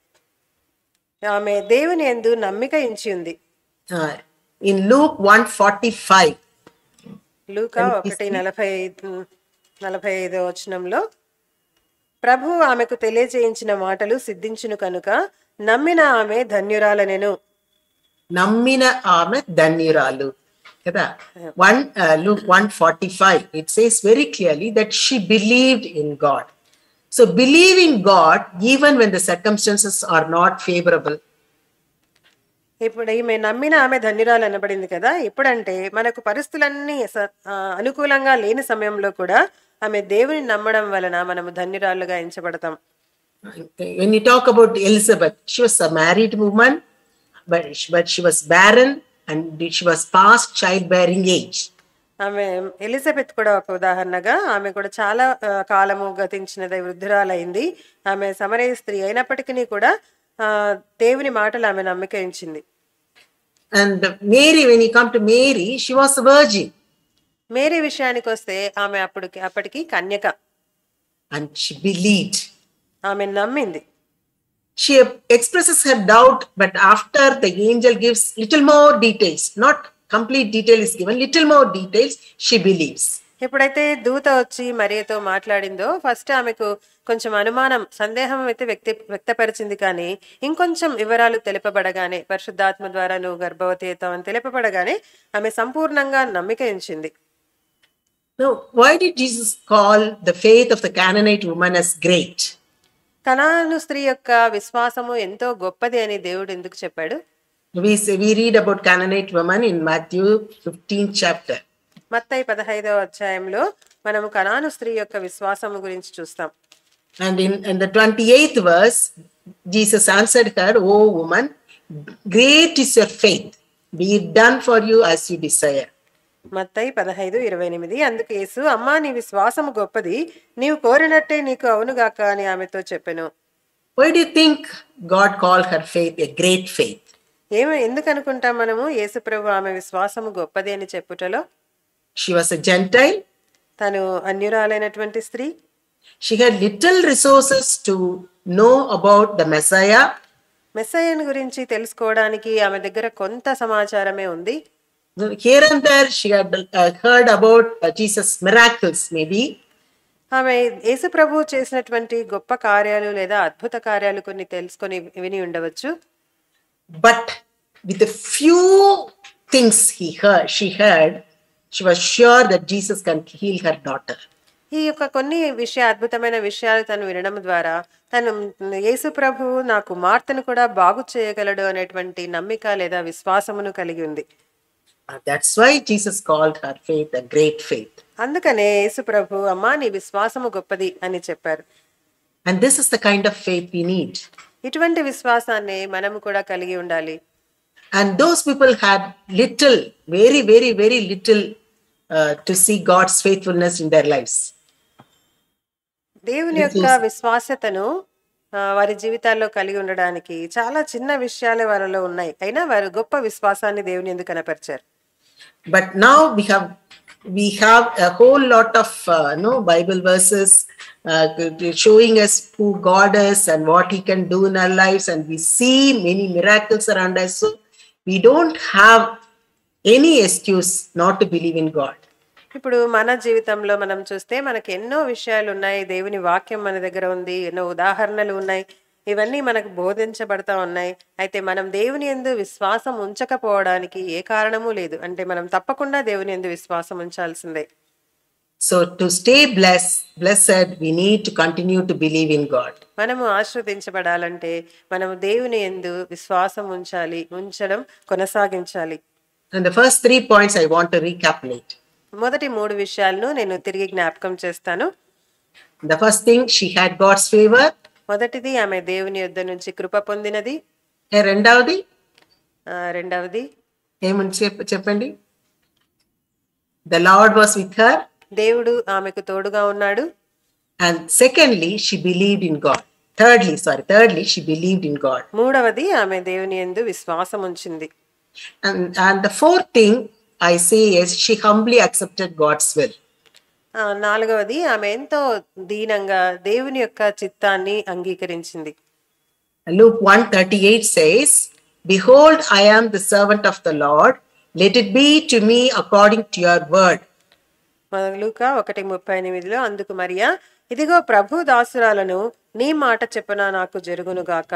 ఆమె దేవుని యందు నమ్మిక ఉంచి ఉంది. Uh, in Luke one forty-five, లూకా ఒకటి నలభై ఐదు నలభై ఐదో వచనంలో, ప్రభు ఆమెకు తెలియజేయించిన మాటలు సిద్ధించును కనుక నమ్మిన ఆమె ధన్యురాలనెను. నమ్మిన ఆమె ధన్యురాలు కదా. One uh, Luke one forty-five, it says very clearly that she believed in God. So believe in God even when the circumstances are not favorable. ఇప్పుడు ఈమె నమ్మిన ఆమె ధన్యురాలు అనబడింది కదా. ఎప్పుడంటే మనకు పరిస్థితులన్నీ స- ఆ, అనుకూలంగా లేని సమయంలో కూడా ఆమె దేవుని నమ్మడం వలన మనము ధన్యురాలుగా ఎంచబడతాం. When you talk about Elizabeth, she was a married woman, but she, but she was barren and she was past childbearing age. ఆమె ఎలిజబెత్ కూడా ఒక ఉదాహరణగా, ఆమె కూడా చాలా ఆ, కాలము గతించినది, వృద్ధురాలైంది. ఆమె సమరయ స్త్రీ అయినప్పటికీ కూడా ఆ, దేవుని మాటలు ఆమె నమ్మిక ఉంచింది. And Mary, when you come to Mary, she was a virgin Mary విషయానికి వస్తే ఆమె అప్పుడు అప్పటికి కన్యక. and she believed. ఆమె నమ్మింది. She expresses her doubt, but after the angel gives little more details, not complete detail is given, little more details, she believes. ఎప్పుడైతే దూత వచ్చి మరియతో మాట్లాడిందో ఫస్ట్ ఆమెకు కొంచెం అనుమానం, సందేహం అయితే వ్యక్తి వ్యక్తపరిచింది. కానీ ఇంకొంచెం వివరాలు తెలుపబడగానే, పరిశుద్ధాత్మ ద్వారా నువ్వు గర్భవతి అవుతావని తెలుపబడగానే ఆమె సంపూర్ణంగా నమ్మిక ఉంచింది. Now, why did Jesus call the faith of the Canaanite woman as great? కనాను స్త్రీ యొక్క విశ్వాసము ఎంతో గొప్పది అని దేవుడు ఎందుకు చెప్పాడు? We say, we read about Canaanite woman in Matthew fifteenth chapter. మత్తయి పదహైదవ అధ్యాయంలో మనము కనాను స్త్రీ యొక్క విశ్వాసము గురించి చూస్తాం. And in, in the twenty-eighth verse, Jesus answered her, "O woman, great is your faith. Be it done for you as you desire." మత్తయి పదహైదు ఇరవై ఎనిమిది. అందుకు యేసు, అమ్మా నీ విశ్వాసము గొప్పది, నీవు కోరినట్టే నీకు అవునుగాక అని ఆమెతో చెప్పెను. Why do you think God called her faith a great faith? ఏమి ఎందుకు అనుకుంటాం మనము యేసు ప్రభు ఆమె విశ్వాసము గొప్పది అని చెప్పుటలో? She was a Gentile. తను అన్యురాలైనటువంటి స్త్రీ. She had little resources to know about the Messiah. మెస్సయ్యను గురించి తెలుసుకోవడానికి ఆమె దగ్గర కొంత సమాచారమే ఉంది. Here and there, she had uh, heard about uh, Jesus' miracles, maybe. ఆమె యేసు ప్రభు చేసినటువంటి గొప్ప కార్యాలు లేదా అద్భుత కార్యాలు కొన్ని తెలుసుకొని విని ఉండవచ్చు. But with the few things he heard, she heard, she was sure that Jesus can heal her daughter. ఈ యొక్క కొన్ని విషయ అద్భుతమైన విషయాలు తను వినడం ద్వారా తను యేసు ప్రభువు నా కుమార్తెను కూడా బాగు చేయగలడు అనేటువంటి నమ్మిక లేదా విశ్వాసమును కలిగి ఉంది. And that's why Jesus called her faith a great faith. అందుకనే యేసు ప్రభు అమ్మా నీ విశ్వాసము గొప్పది అని చెప్పారు. And this is the kind of faith we need. ఇటువంటి విశ్వాసాన్ని మనము కూడా కలిగి ఉండాలి. And those people had little, very, very, very little uh, to see God's faithfulness in their lives. దేవుని యొక్క విశ్వాసతను వారి జీవితాల్లో కలిగి ఉండడానికి చాలా చిన్న విషయాలే వారిలో ఉన్నాయి. అయినా వారు గొప్ప విశ్వాసాన్ని దేవుని యందు కనపరిచారు. But now we have we have a whole lot of uh, no Bible verses uh, showing us who God is and what He can do in our lives, and we see many miracles around us. So we don't have any excuse not to believe in God. ఇప్పుడు మన జీవితంలో మనం చూస్తే మనకు ఎన్నో విషయాలు ఉన్నాయి. దేవుని వాక్యం మన దగ్గర ఉంది, ఎన్నో ఉదాహరణలు ఉన్నాయి, ఇవన్నీ మనకు బోధించబడతా ఉన్నాయి. అయితే మనం దేవుని యందు విశ్వాసం ఉంచకపోవడానికి ఏ కారణము లేదు. అంటే మనం తప్పకుండా దేవుని యందు విశ్వాసం ఉంచాల్సిందే. So to stay blessed, blessed, we need to continue to believe in God. మనము ఆశీర్వదించబడాలంటే మనము దేవుని యందు విశ్వాసం ఉంచాలి, ఉంచడం కొనసాగించాలి. And the first three points I want to recapitulate. మొదటి మూడు విషయాలను నేను తిరిగి జ్ఞాపకం చేస్తాను. The first thing, she had God's favor. మొదటిది ఆమె దేవుని యొద్ద నుంచి కృప పొందినది. రెండవది రెండవది ఏమని చెప్పండి? The Lord was with her. దేవుడు ఆమెకు తోడుగా ఉన్నాడు. And secondly, she believed in God. Thirdly, sorry, thirdly, she believed in God. మూడవది ఆమె దేవుని యందు విశ్వాసం ఉంచింది. And and the fourth thing I say is she humbly accepted God's will. నాలుగవది ఆమె ఎంతో దీనంగా దేవుని యొక్క చిత్తాన్ని అంగీకరించింది. Luke one thirty-eight says, "Behold, I am the servant of the Lord. Let it be to me according to your word." లూకా ఒకటి ముప్పై ఎనిమిదిలో అందుకు మరియా, ఇదిగో ప్రభు దాసురాలను నీ మాట చెప్పున నాకు జరుగునుగాక.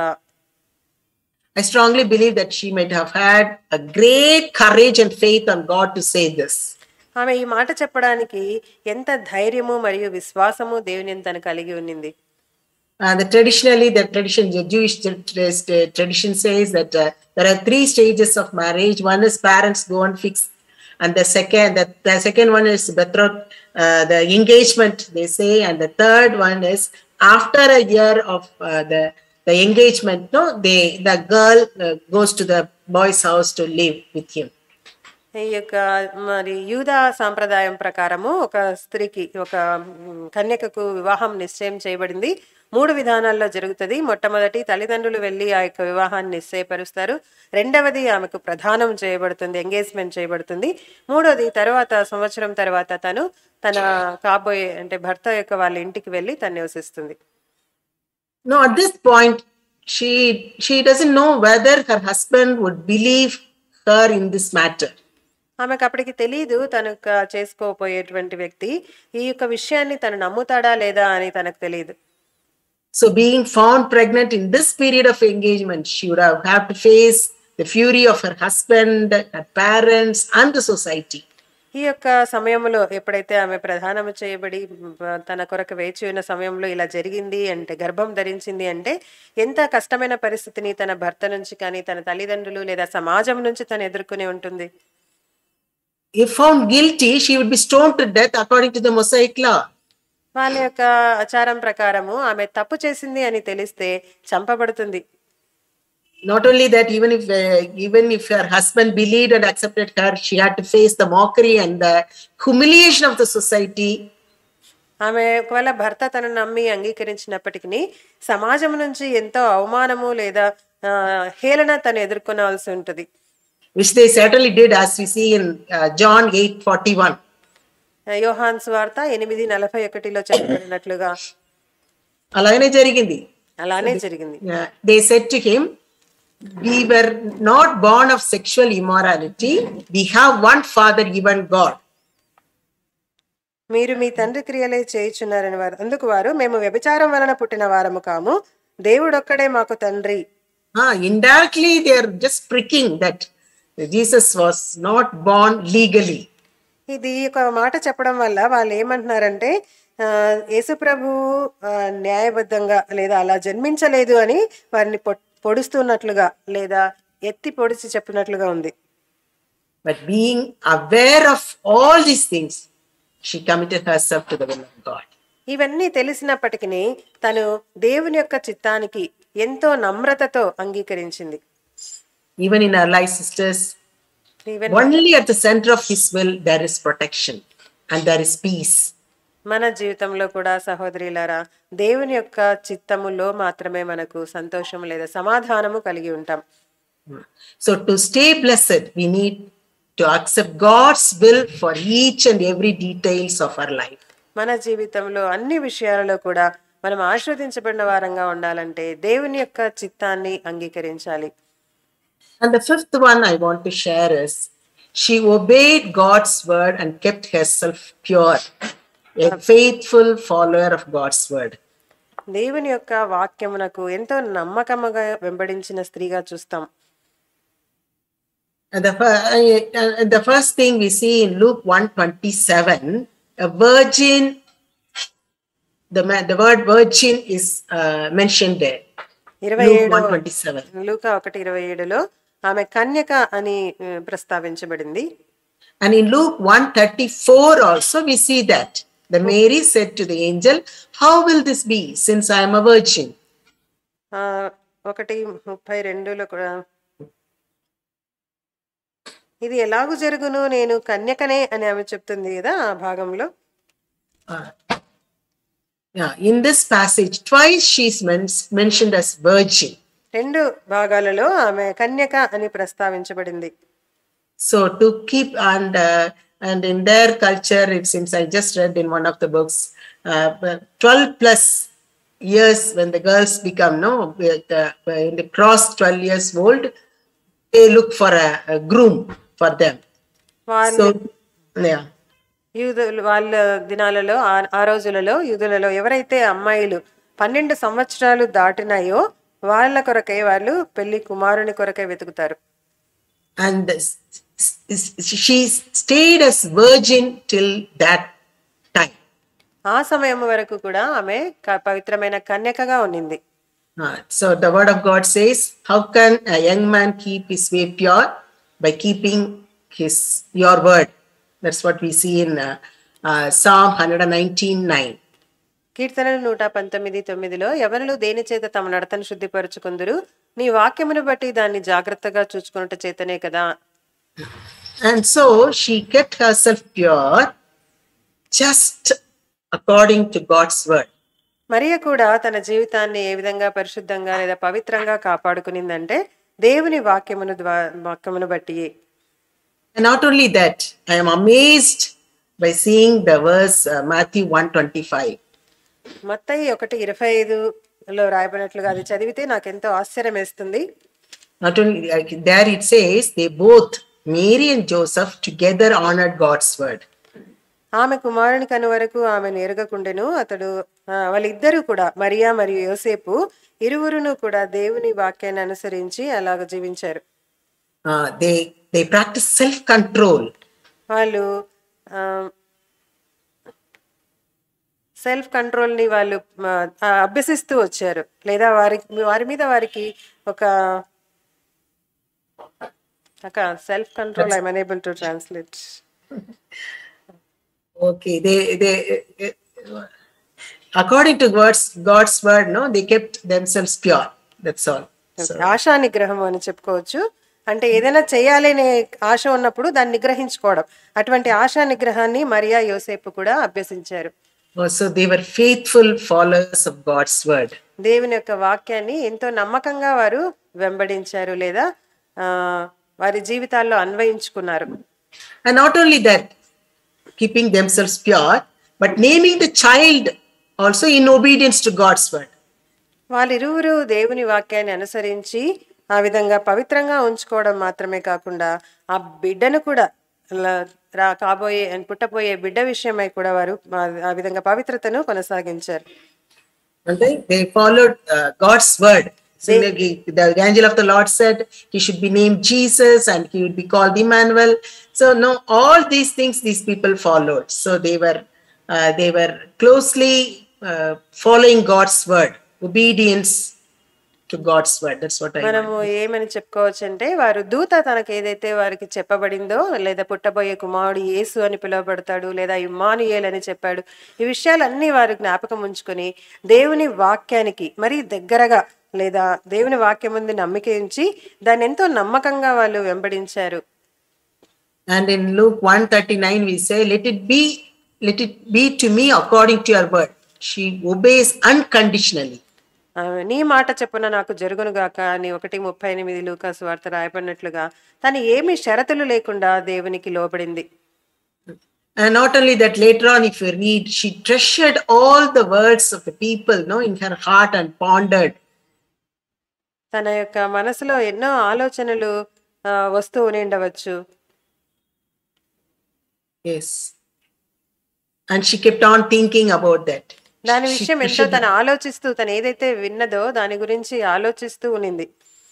I strongly believe that she might have had a great courage and faith on God to say this. ఆమె ఈ మాట చెప్పడానికి ఎంత ధైర్యము మరియు విశ్వాసము దేవుని యందు తను కలిగి ఉన్నింది. Uh, the traditionally, the tradition, the Jewish tradition says that uh, there are three stages of marriage. One is parents go and fix, and the second, the, the second one is betroth, uh, the engagement they say, and the third one is after a year of uh, the the engagement. No, they the girl uh, goes to the boy's house to live with him. ఈ యొక్క మరి యూదా సాంప్రదాయం ప్రకారము ఒక స్త్రీకి ఒక కన్యకకు వివాహం నిశ్చయం చేయబడింది. మూడు విధానాల్లో జరుగుతుంది. మొట్టమొదటి తల్లిదండ్రులు వెళ్ళి ఆ యొక్క వివాహాన్ని నిశ్చయపరుస్తారు. రెండవది ఆమెకు ప్రధానం చేయబడుతుంది, ఎంగేజ్మెంట్ చేయబడుతుంది. మూడోది తర్వాత సంవత్సరం తర్వాత తను తన కాబోయే అంటే భర్త యొక్క వాళ్ళ ఇంటికి వెళ్ళి తను నివసిస్తుంది. No, at this point, she she doesn't know whether her husband would believe her in this matter. ఆమెకు అప్పటికి తెలియదు తను చేసుకోపోయేటువంటి వ్యక్తి ఈ యొక్క విషయాన్ని తను నమ్ముతాడా లేదా అని తనకు తెలియదు. So being found pregnant in this period of engagement, she would have had to face the fury of her husband, her parents, and the society. ఈ యొక్క సమయంలో ఎప్పుడైతే ఆమె ప్రధానము చేయబడి తన కొరకు వేచి ఉన్న సమయంలో ఇలా జరిగింది అంటే, గర్భం ధరించింది అంటే ఎంత కష్టమైన పరిస్థితిని తన భర్త నుంచి కానీ తన తల్లిదండ్రులు లేదా సమాజం నుంచి తను ఎదుర్కొనే ఉంటుంది. If found guilty, she would be stoned to death according to the Mosaic law. వాళ్ళ యొక్క ఆచారం ప్రకారము ఆమె తప్పు చేసింది అని తెలిస్తే చంపబడుతుంది. Not only that, even if uh, even if her husband believed and accepted her, she had to face the mockery and the humiliation of the society. ఆమె ఒకవేళ భర్త తనను నమ్మి అంగీకరించినప్పటికీ సమాజం నుంచి ఎంతో అవమానము లేదా హేళన తను ఎదుర్కొనాల్సి ఉంటుంది. Which they certainly did, as we see in uh, John eight forty-one. యోహాను సువార్త ఎనిమిది నలభై ఒకటిలో చెప్పబడినట్లుగా అలానే జరిగింది. అలానే జరిగింది. They said to him, "We were not born of sexual immorality. We have one Father, even God." మీరు మీ తండ్రి క్రియలే చేయుచున్నారని వారు అందుకు వారు, మేము వ్యభిచారం వలన పుట్టిన వారము కాము, దేవుడొక్కడే మాకు తండ్రి. Ah, indirectly they are just pricking that Jesus was not born legally. ఇది ఒక మాట చెప్పడం వల్ల వాళ్ళు ఏమంటున్నారంటే ఆ, యేసు ప్రభు ఆ, న్యాయబద్ధంగా లేదా అలా జన్మించలేదు అని వారిని పొ- పొడుస్తున్నట్లుగా లేదా ఎత్తి పొడిచి చెప్పినట్లుగా ఉంది. But being aware of all these things, she committed herself to the will of God. ఇవన్నీ తెలిసినప్పటికీ తను దేవుని యొక్క చిత్తానికి ఎంతో నమ్రతతో అంగీకరించింది. Even in our life, sisters, even only at the center of His will there is protection and there is peace. మన జీవితంలో కూడా సహోదరులారా, దేవుని యొక్క చిత్తములో మాత్రమే మనకు సంతోషం లేదా సమాధానము కలిగి ఉంటాం. So to stay blessed, we need to accept God's will for each and every details of our life. మన జీవితంలో అన్ని విషయాలలో కూడా మనం ఆశీర్వదించబడిన వారంగా ఉండాలంటే దేవుని యొక్క చిత్తాన్ని అంగీకరించాలి. And the fifth one I want to share is she obeyed God's word and kept herself pure, a faithful follower of God's word. దేవుని యొక్క వాక్యమునకు ఎంతో నమ్మకముగా వెంబడించిన స్త్రీగా చూస్తాం. And the, fir- uh, and the first thing we see in Luke one twenty-seven, a virgin, the, ma- the word virgin is uh, mentioned there. ఇరవై Luke ఏడు one twenty-seven. లూకా ఒకటి ఇరవై ఏడులో ఆమె కన్యక అని ఆ, ప్రస్తావించబడింది. And in Luke one thirty-four also we see that. The Mary said to the angel, how will this be since I am a virgin? ఆ, ఒకటి ముప్పై రెండులో కూడా ఇది ఎలాగూ జరుగును, నేను కన్యకనే అని ఆమె చెప్తుంది కదా ఆ భాగంలో. Yeah, in this passage, twice she's men- mentioned as virgin. రెండు భాగాలలో ఆమె కన్యక అని ప్రస్తావించబడింది. So to keep and uh, and in their culture, it seems I just read in one of the books, uh, twelve plus years when the girls become no, with, uh, when they cross twelve years old, they look for a, a groom for them. వాళ్ళు So yeah. యూదులు వాళ్ళ దినాలలో ఆ- ఆ రోజులలో యూదులలో ఎవరైతే అమ్మాయిలు పన్నెండు సంవత్సరాలు దాటినాయో వాళ్ళ కొరకై వాళ్ళు పెళ్లి కుమారుని కొరకై వెతుకుతారు. And this- she stayed as virgin till that time. ఆ సమయం వరకు కూడా ఆమె క- పవిత్రమైన కన్యకగా ఉన్నింది. Uh, so the word of God says, how can a young man keep his way pure? By keeping his your word. That's what we see in uh, uh, Psalm one nineteen nine. కీర్తనలు నూట పంతొమ్మిది తొమ్మిదిలో ఎవరులు దేని చేత తమ నడతను శుద్ధిపరచుకుందరు, నీ వాక్యమును బట్టి దాన్ని జాగ్రత్తగా చూచుకున్నట చేతనే కదా. And so she kept herself pure just according to God's word. మరియ కూడా తన జీవితాన్ని ఏ విధంగా పరిశుద్ధంగా లేదా పవిత్రంగా కాపాడుకునిందంటే దేవుని వాక్యమును ద్వా- వాక్యమును బట్టి. And not only that, I am amazed by seeing the verse uh, Matthew one twenty-five. మత్తయి ఒకటి ఇరవై ఐదులో రాయబడినట్లుగా అది చదివితే నాకు ఎంతో ఆశ్చర్యం వేస్తుంది. Not only like there it says, they both, Mary and Joseph, together honored God's word. ఆమె కుమారుని కను వరకు ఆమెను ఎరగకుండెను అతడు ఆ, వాళ్ళిద్దరూ కూడా మరియా మరియు యోసేపు ఇరువురును కూడా దేవుని వాక్యాన్ని అనుసరించి అలాగ జీవించారు. Uh, they they practice self-control. వాళ్ళు సెల్ఫ్ కంట్రోల్ ని వాళ్ళు ఆ, ఆ, అభ్యసిస్తూ వచ్చారు, లేదా వారి వారి మీద వారికి ఒక ఒక self control I'm unable to translate. Okay, they they uh, according to God's God's word, no, they kept themselves pure. That's all. So, ఆశా నిగ్రహం అని చెప్పుకోవచ్చు. అంటే ఏదైనా చేయాలనే ఆశ ఉన్నప్పుడు దాన్ని నిగ్రహించుకోవడం, అటువంటి ఆశా నిగ్రహాన్ని మరియా యోసేపు కూడా అభ్యసించారు. also they were faithful followers of God's word. దేవుని యొక్క వాక్యాన్ని ఎంతో నమ్మకంగా వారు వెంబడించారు లేదా ఆ, వారి జీవితాల్లో అన్వయించుకున్నారు. And not only that, keeping themselves pure, but naming the child also in obedience to God's word. వాళ్ళిరువురు దేవుని వాక్యాన్ని అనుసరించి ఆ విధంగా పవిత్రంగా ఉంచుకోవడం మాత్రమే కాకుండా ఆ బిడ్డను కూడా ల- రా కాబోయే పుట్టబోయే బిడ్డ విషయమై కూడా వారు ఆ- ఆ విధంగా పవిత్రతను కొనసాగించారు. And they, they followed uh, God's word. So the, the angel of the Lord said he should be named Jesus and he would be called Emmanuel. So no, all these things these people followed. So they were uh, they were closely uh, following God's word, obedience to God's word. That's what I మనము want. ఏమని చెప్పుకోవచ్చు అంటే వారు దూత తనకు ఏదైతే వారికి చెప్పబడిందో లేదా పుట్టబోయే కుమారుడు యేసు అని పిలువబడతాడు లేదా ఇమ్మానుయేల్ అని చెప్పాడు, ఈ విషయాలన్నీ వారు జ్ఞాపకం ఉంచుకొని దేవుని వాక్యానికి మరి దగ్గరగా లేదా దేవుని వాక్యం ముందు నమ్మిక ఉంచి దాన్ని ఎంతో నమ్మకంగా వాళ్ళు వెంబడించారు. And in Luke one thirty-nine we say, let it be, let it be to me according to your word. She obeys unconditionally. ఆమె నీ మాట చెప్పున నాకు జరుగును గాక అని ఒకటి ముప్పై ఎనిమిది లూకాసు వార్త రాయబడినట్లుగా తను ఏమి షరతులు లేకుండా దేవునికి లోబడింది. And not only that, later on if you read, she treasured all the words of the people, no, in her heart and pondered. తన యొక్క మనసులో ఎన్నో ఆలోచనలు ఆ, వస్తూ ఉండవచ్చు. Yes. And she kept on thinking about that. దాని She విషయం ఎంతో treasured తను ఆలోచిస్తూ తను ఏదైతే విన్నదో దాని గురించి ఆలోచిస్తూ ఉన్నింది.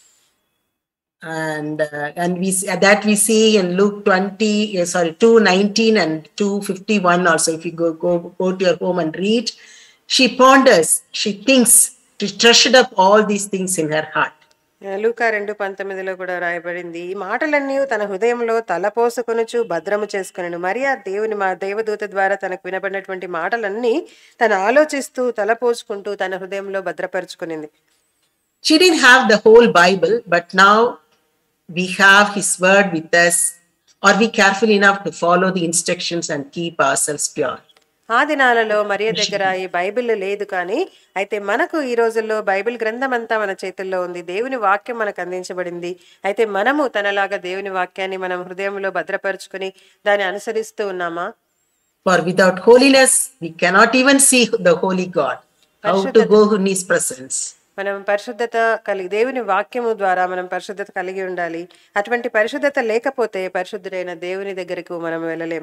and uh, and we that we see in Luke twenty, uh, sorry, two nineteen and two fifty-one also. If you go go go to your home and read, she ponders, she thinks, to treasure up all these things in her heart. లూకా రెండు పంతొమ్మిదిలో కూడా రాయబడింది, ఈ మాటలన్నీ తన హృదయంలో తలపోసుకొనుచు భద్రము చేసుకొనెను. మరియా దేవుని మా దేవదూత ద్వారా తనకు వినబడినటువంటి మాటలన్నీ తను ఆలోచిస్తూ తలపోసుకుంటూ తన హృదయంలో భద్రపరుచుకునింది. She didn't have the whole Bible, but now we have His word with us. Are we careful enough to follow the instructions and keep ourselves pure? ఆ దినాలలో మరియ దగ్గర ఈ బైబిల్ లేదు, కానీ అయితే మనకు ఈ రోజుల్లో బైబిల్ గ్రంథం అంతా మన చేతుల్లో ఉంది. దేవుని వాక్యం మనకు అందించబడింది. అయితే మనము తనలాగా దేవుని వాక్యాన్ని మనం హృదయంలో భద్రపరుచుకుని దాన్ని అనుసరిస్తూ ఉన్నామా? For without holiness, we cannot even see the holy God. How to go in His presence? మనం పరిశుద్ధత కలిగి దేవుని వాక్యము ద్వారా మనం పరిశుద్ధత కలిగి ఉండాలి. అటువంటి పరిశుద్ధత లేకపోతే పరిశుద్ధుడైన దేవుని దగ్గరకు మనం వెళ్ళలేం.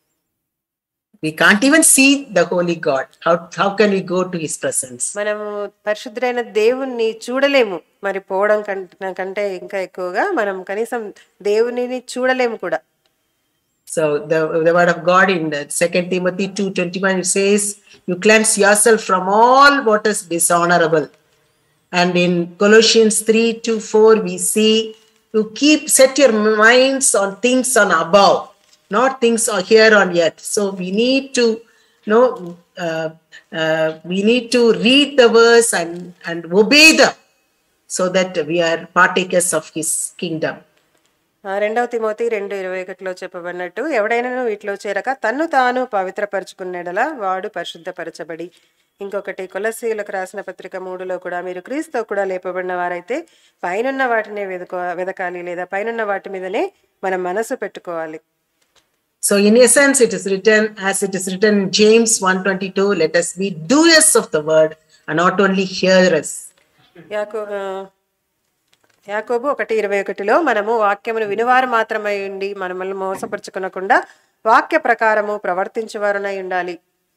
We can't even see the holy God. How, how can we go to His presence? మనము పరిశుద్ధుడైన దేవుణ్ణి చూడలేము. మరి పోవడం కంటే కంటే ఇంకా ఎక్కువగా మనం కనీసం దేవునిని చూడలేము కూడా. So the, the word of God in the Second Timothy two twenty-one, it says, you cleanse yourself from all what is dishonorable. And in Colossians three to four, we see you keep set your minds on things on above, not things are here on earth. So we need to know, uh, uh, we need to read the verse and, and obey them so that we are partakers of His kingdom. రెండవ Timothy రెండు ఇరవై ఒకటిలో చెప్పబడినట్టు, ఎవడైనా వీటిలో చేరక తన్ను తాను పవిత్రపరచుకునేడలా వాడు పరిశుద్ధపరచబడి. ఇంకొకటి కొలస్సీయులకు రాసిన పత్రిక మూడులో కూడా, మీరు క్రీస్తుతో కూడా లేపబడిన వారైతే పైనున్న వాటినే వెదకో వెదకాలి లేదా పైనున్న వాటి మీదనే మనం మనసు పెట్టుకోవాలి. So in essence, it is written, as it is written in James one twenty-two, let us be doers of the word and not only hearers. యాకో ఆ, యాకోబు ఒకటి ఇరవై ఒకటిలో, మనము వాక్యమును వినువారు మాత్రమై ఉండి మనల్ని మోసపరుచుకునకుండా వాక్య ప్రకారము ప్రవర్తించేవారునై ఉండాలి.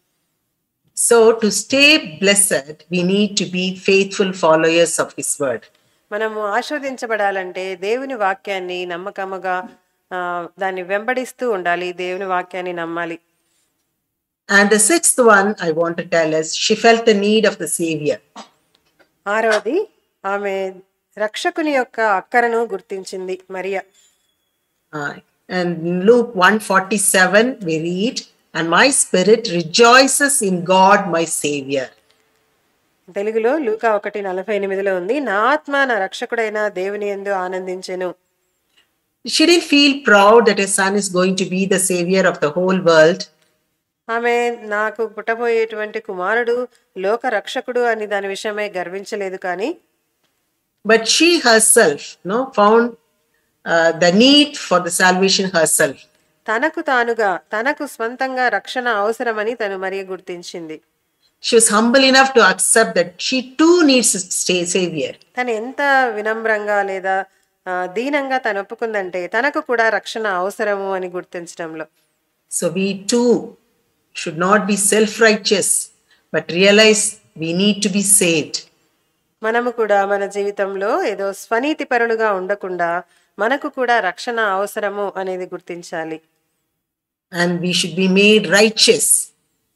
So to stay blessed, we need to be faithful followers of His word. మనము ఆశీర్వదించబడాలంటే దేవుని వాక్యాన్ని నమ్మకముగా ఆ, దాన్ని వెంబడిస్తూ ఉండాలి. దేవుని వాక్యాన్ని నమ్మాలి. And the sixth one I want to tell is, she felt the need of the Savior. ఆరవది, ఆమె రక్షకుని యొక్క అక్కరను గుర్తించింది Mariya. Uh, and in Luke one forty-seven, we read, and my spirit rejoices in God my Savior. తెలుగులో లూకా ఒకటి నలభై ఎనిమిదిలో ఉంది, నా ఆత్మ నా రక్షకుడైన దేవుని యందు ఆనందించెను. She didn't feel proud that her son is going to be the Savior of the whole world. ఆమె నాకు పుట్టబోయేటువంటి కుమారుడు లోక రక్షకుడు అని దాని విషయమై గర్వించలేదు, కానీ But she herself, no, found uh, the need for the salvation herself. తనకు తానుగా తనకు స్వంతంగా రక్షణ అవసరమని తను మరియ గుర్తించింది. She was humble enough to accept that she too needs a sa- Savior. తను ఎంత వినమ్రంగా లేదా ఆ, దీనంగా తను ఒప్పుకుందంటే తనకు కూడా రక్షణ అవసరము అని గుర్తించడంలో. So we too should not be self-righteous, but realize we need to be saved. మనము కూడా మన జీవితంలో ఏదో స్వనీతి పరులుగా ఉండకుండా మనకు కూడా రక్షణ అవసరము అనేది గుర్తించాలి. And we should be made righteous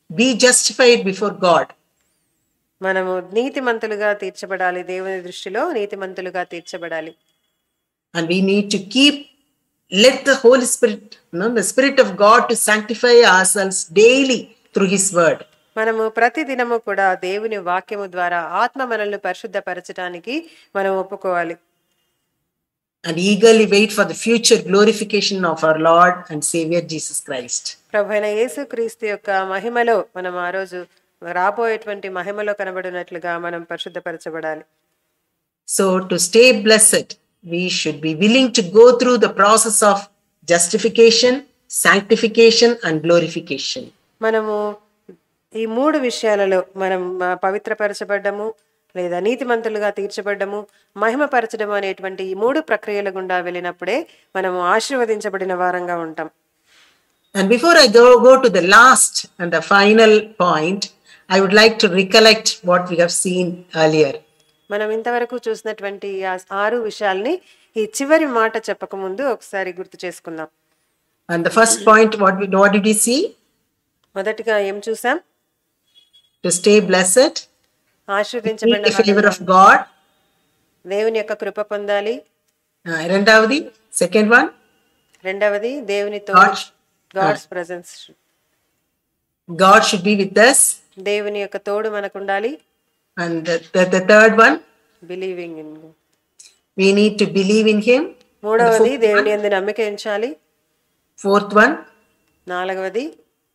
be justified before God. మనము నీతిమంతులుగా తీర్చబడాలి, దేవుని దృష్టిలో నీతిమంతులుగా తీర్చబడాలి. And we need to keep, let the Holy Spirit, you know, the Spirit of God to sanctify ourselves daily through His word. మనము ప్రతి దినము కూడా దేవుని వాక్యము ద్వారా ఆత్మ మనల్ని పరిశుద్ధపరచడానికి మనం ఒప్పుకోవాలి. And eagerly wait for the future glorification of our Lord and Savior Jesus Christ. ప్రభువైన యేసుక్రీస్తు యొక్క మహిమలో మనం ఆ రోజు రాబోయేటువంటి మహిమలో కనబడినట్లుగా మనం పరిశుద్ధపరచబడాలి. So to stay blessed, we should be willing to go through the process of justification, sanctification and glorification. మనము ఈ మూడు విషయాలలో మనం ఆ, పవిత్రపరచబడ్డము లేదా నీతిమంతులుగా తీర్చబడ్డము, మహిమపరచడము అనేటువంటి ఈ మూడు ప్రక్రియల గుండా వెళ్ళినప్పుడే మనము ఆశీర్వదించబడిన వారంగా ఉంటాం. And before I go, go to the last and the final point, I would like to recollect what we have seen earlier. మనం ఇంతవరకు చూసినటువంటి ఆ ఆరు విషయాల్ని ఈ చివరి మాట చెప్పకముందు ఒకసారి గుర్తు చేసుకుందాం. And the first point, what, we, what did we see? మొదటిగా ఏం చూసాం? To stay blessed, ఆశీర్వదించబడిన seek the favor వారంగా of God. దేవుని యొక్క కృప పొందాలి. Uh, రెండవది, second one, రెండవది దేవునితో God, God's presence, God should be with us. దేవుని యొక్క తోడు మనకు ఉండాలి. And the, the, the third one, believing in. we need to believe in Him. మూడవది దేవుని యందు నమ్మిక ఉంచాలి. Fourth one, నాలుగవది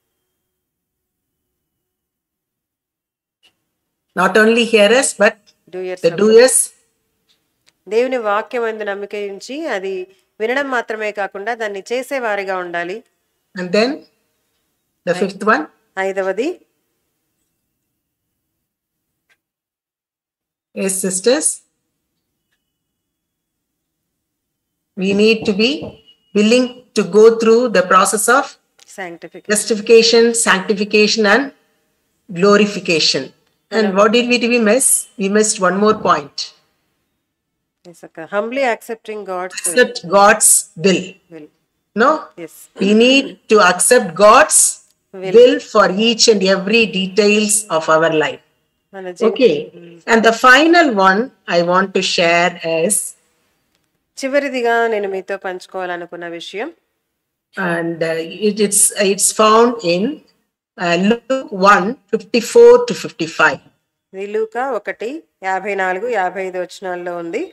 not only hear us, but doers, the doers. దేవుని వాక్యం యందు నమ్మిక ఉంచి అది వినడం మాత్రమే కాకుండా దాన్ని చేసేవారిగా ఉండాలి. And then the fifth one, ఐదవది yes, sisters, we need to be willing to go through the process of sanctification. justification, sanctification, and glorification. And what did we, did we miss? We missed one more point. Yes, okay. Humbly accepting God's Accept God's will. will. No? Yes. We need to accept God's Will. will for each and every details of our life. మన జీవితం Okay. And the final one I want to share is, చివరిదిగా నేను మీతో పంచుకోవాలనుకున్న విషయం, and uh, it, it's it's found in uh, Luke one fifty-four to fifty-five. ఇది లూకా ఒకటి యాభై నాలుగు యాభై ఐదు వచనాల్లో ఉంది.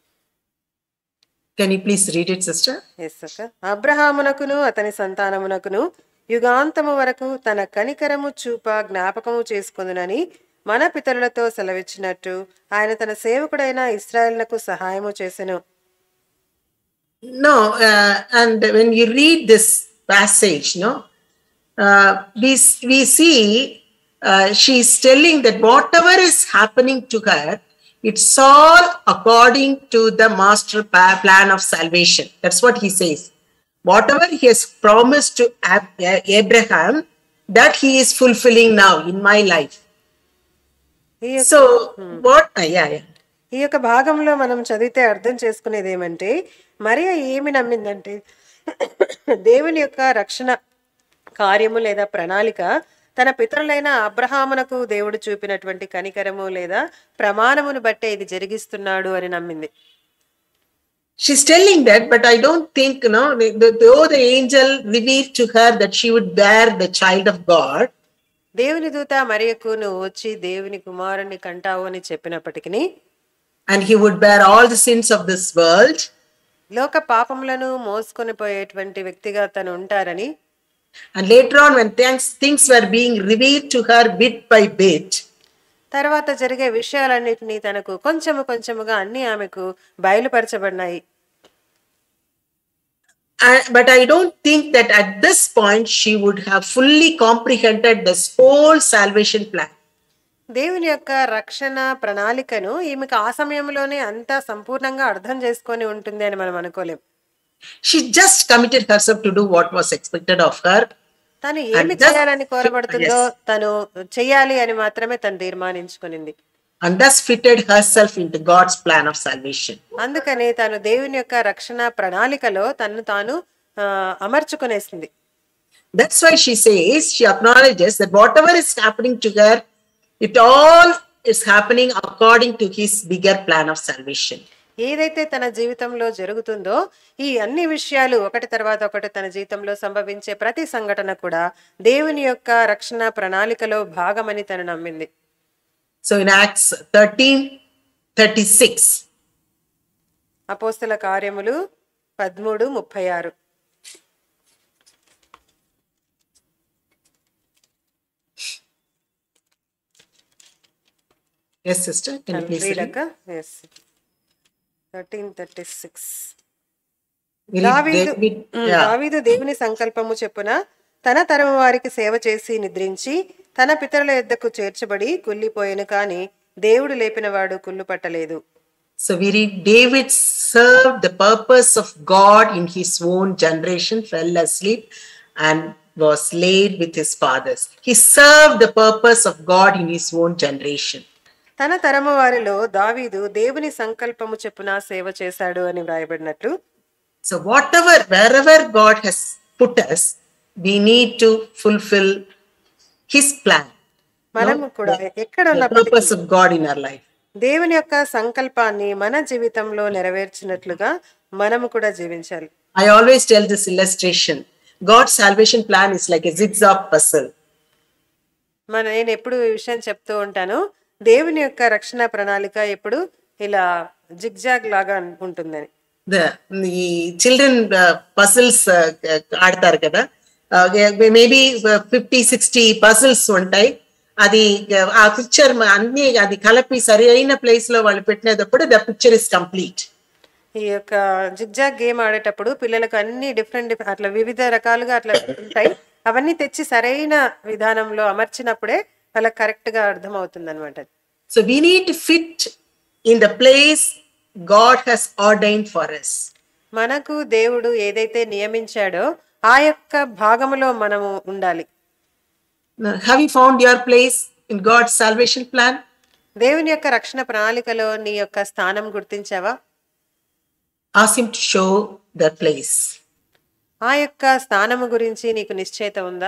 Can you please read it, sister? Yes అక్క. అబ్రహామునకును అతని సంతానమునకును యుగాంతము వరకు తన కనికరము చూప జ్ఞాపకము చేసుకొనునని మన పితరులతో సెలవిచ్చినట్టు ఆయన తన సేవకుడైన ఇశ్రాయేలునకు సహాయము చేసెను. No, uh, and when you read this passage, no, uh, we we see uh, she's telling that whatever is happening to her, it's all according to the master pa- plan of salvation. That's what he says. Whatever he has promised to Ab- Abraham, that he is fulfilling now in my life. ఈ యొక్క- So, what? Uh, yeah, yeah. ఈ యొక్క భాగంలో మనం చదివితే అర్థం చేసుకునేది ఏమంటే, మరియ ఏమి నమ్మిందంటే దేవుని యొక్క రక్షణ కార్యము లేదా ప్రణాళిక తన పితరులైన అబ్రహామునకు దేవుడు చూపినటువంటి కనికరము లేదా ప్రమాణమును బట్టే ఇది జరిగిస్తున్నాడు అని నమ్మింది. She's telling that, but I don't think, you know, the- the- though the angel revealed to her that she would bear the child of God, దేవుని దూత మరియకు నువ్వు వచ్చి దేవుని కుమారుని కంటావు అని చెప్పినప్పటికీ, and he would bear all the sins of this world, లోక పాపములను మోసుకొని పోయేటువంటి వ్యక్తిగా తను ఉంటారని, and later on when things, things were being revealed to her bit by bit, తర్వాత జరిగే విషయాలన్నిటినీ తనకు కొంచెము కొంచెముగా అన్ని ఆమెకు బయలుపరచబడినాయి. I- but I don't think that at this point she would have fully comprehended this whole salvation plan. దేవుని యొక్క రక్షణ ప్రణాళికను ఈమెకు ఆ సమయంలోనే అంతా సంపూర్ణంగా అర్థం చేసుకొని ఉంటుంది అని మనం అనుకోలేం. She just committed herself to do what was expected of her. తను ఏమి And just- చేయాలని కోరబడుతుందో Yes. తను చెయ్యాలి అని మాత్రమే తను తీర్మానించుకునింది. And thus fitted herself into God's plan of salvation. అందుకని తను దేవుని యొక్క రక్షణ ప్రణాళికలో తను తాను ఆ, అమర్చుకునేసింది. That's why she says, she acknowledges that whatever is happening to her, it all is happening according to his bigger plan of salvation. ఏదైతే తన జీవితంలో జరుగుతుందో ఈ అన్ని విషయాలు ఒకటి తర్వాత ఒకటి తన జీవితంలో సంభవించే ప్రతి సంఘటన కూడా దేవుని యొక్క రక్షణ ప్రణాళికలో భాగమని తను నమ్మింది. So in Acts thirteen thirty-six, అపోస్తల కార్యములు పదమూడు ముప్పై ఆరు. yes sister, can you please read? yes thirteen thirty-six. Will it దావీదు David- yeah. దావీదు దేవుని సంకల్పము చెప్పున తన తరము వారికి సేవ చేసి నిద్రించి తన పితరుల యొద్దకు చేర్చబడి కుళ్ళిపోయెను కాని దేవుడు లేపినవాడు కుళ్ళు పట్టలేదు. So we read, David served the purpose of God in his own generation, fell asleep and was laid with his fathers. He served the purpose of God in his own generation. తన తరము వారిలో దావీదు దేవుని సంకల్పము చెప్పున సేవ చేశాడు అని వ్రాయబడినట్లు, So whatever, wherever God has put us, we need to fulfill his plan, మనము కూడా ఎక్కడ the ఉన్నప్పటికీ purpose of God in our life. దేవుని యొక్క సంకల్పాన్ని మన జీవితంలో నెరవేర్చినట్లుగా మనము కూడా జీవించాలి. I always tell this illustration. God's salvation plan is like a zigzag puzzle. మన నేను ఎప్పుడు ఈ విషయం చెప్తూ ఉంటాను, దేవుని యొక్క రక్షణ ప్రణాళిక ఎప్పుడు ఇలా జిగ్జాగ్ లాగా ఉంటుందని. The, the children uh, puzzles ఆడతారు కదా, మేబీ ఫిఫ్టీ సిక్స్టీ పజిల్స్ ఉంటాయి. అది ఆ పిక్చర్ అన్ని అది కలిపి సరి అయిన ప్లేస్ లో వాళ్ళు పెట్టినప్పుడు ద పిక్చర్ ఇస్ కంప్లీట్. ఈ యొక్క జిగ్జాగ్ గేమ్ ఆడేటప్పుడు పిల్లలకు అన్ని డిఫరెంట్ అట్లా వివిధ రకాలుగా అట్లా ఉంటాయి, అవన్నీ తెచ్చి సరైన విధానంలో అమర్చినప్పుడే వాళ్ళకి కరెక్ట్ గా అర్థం అవుతుంది అనమాట. So we need to fit in the place God has ordained for us. మనకు దేవుడు ఏదైతే నియమించాడో ఆ యొక్క భాగములో మనము ఉండాలి. Have you found your place in God's salvation plan? దేవుని యొక్క రక్షణ ప్రణాళికలో నీ యొక్క స్థానం గుర్తించావా? Ask him to show the place. ఆ యొక్క స్థానము గురించి నీకు నిశ్చయిత ఉందా?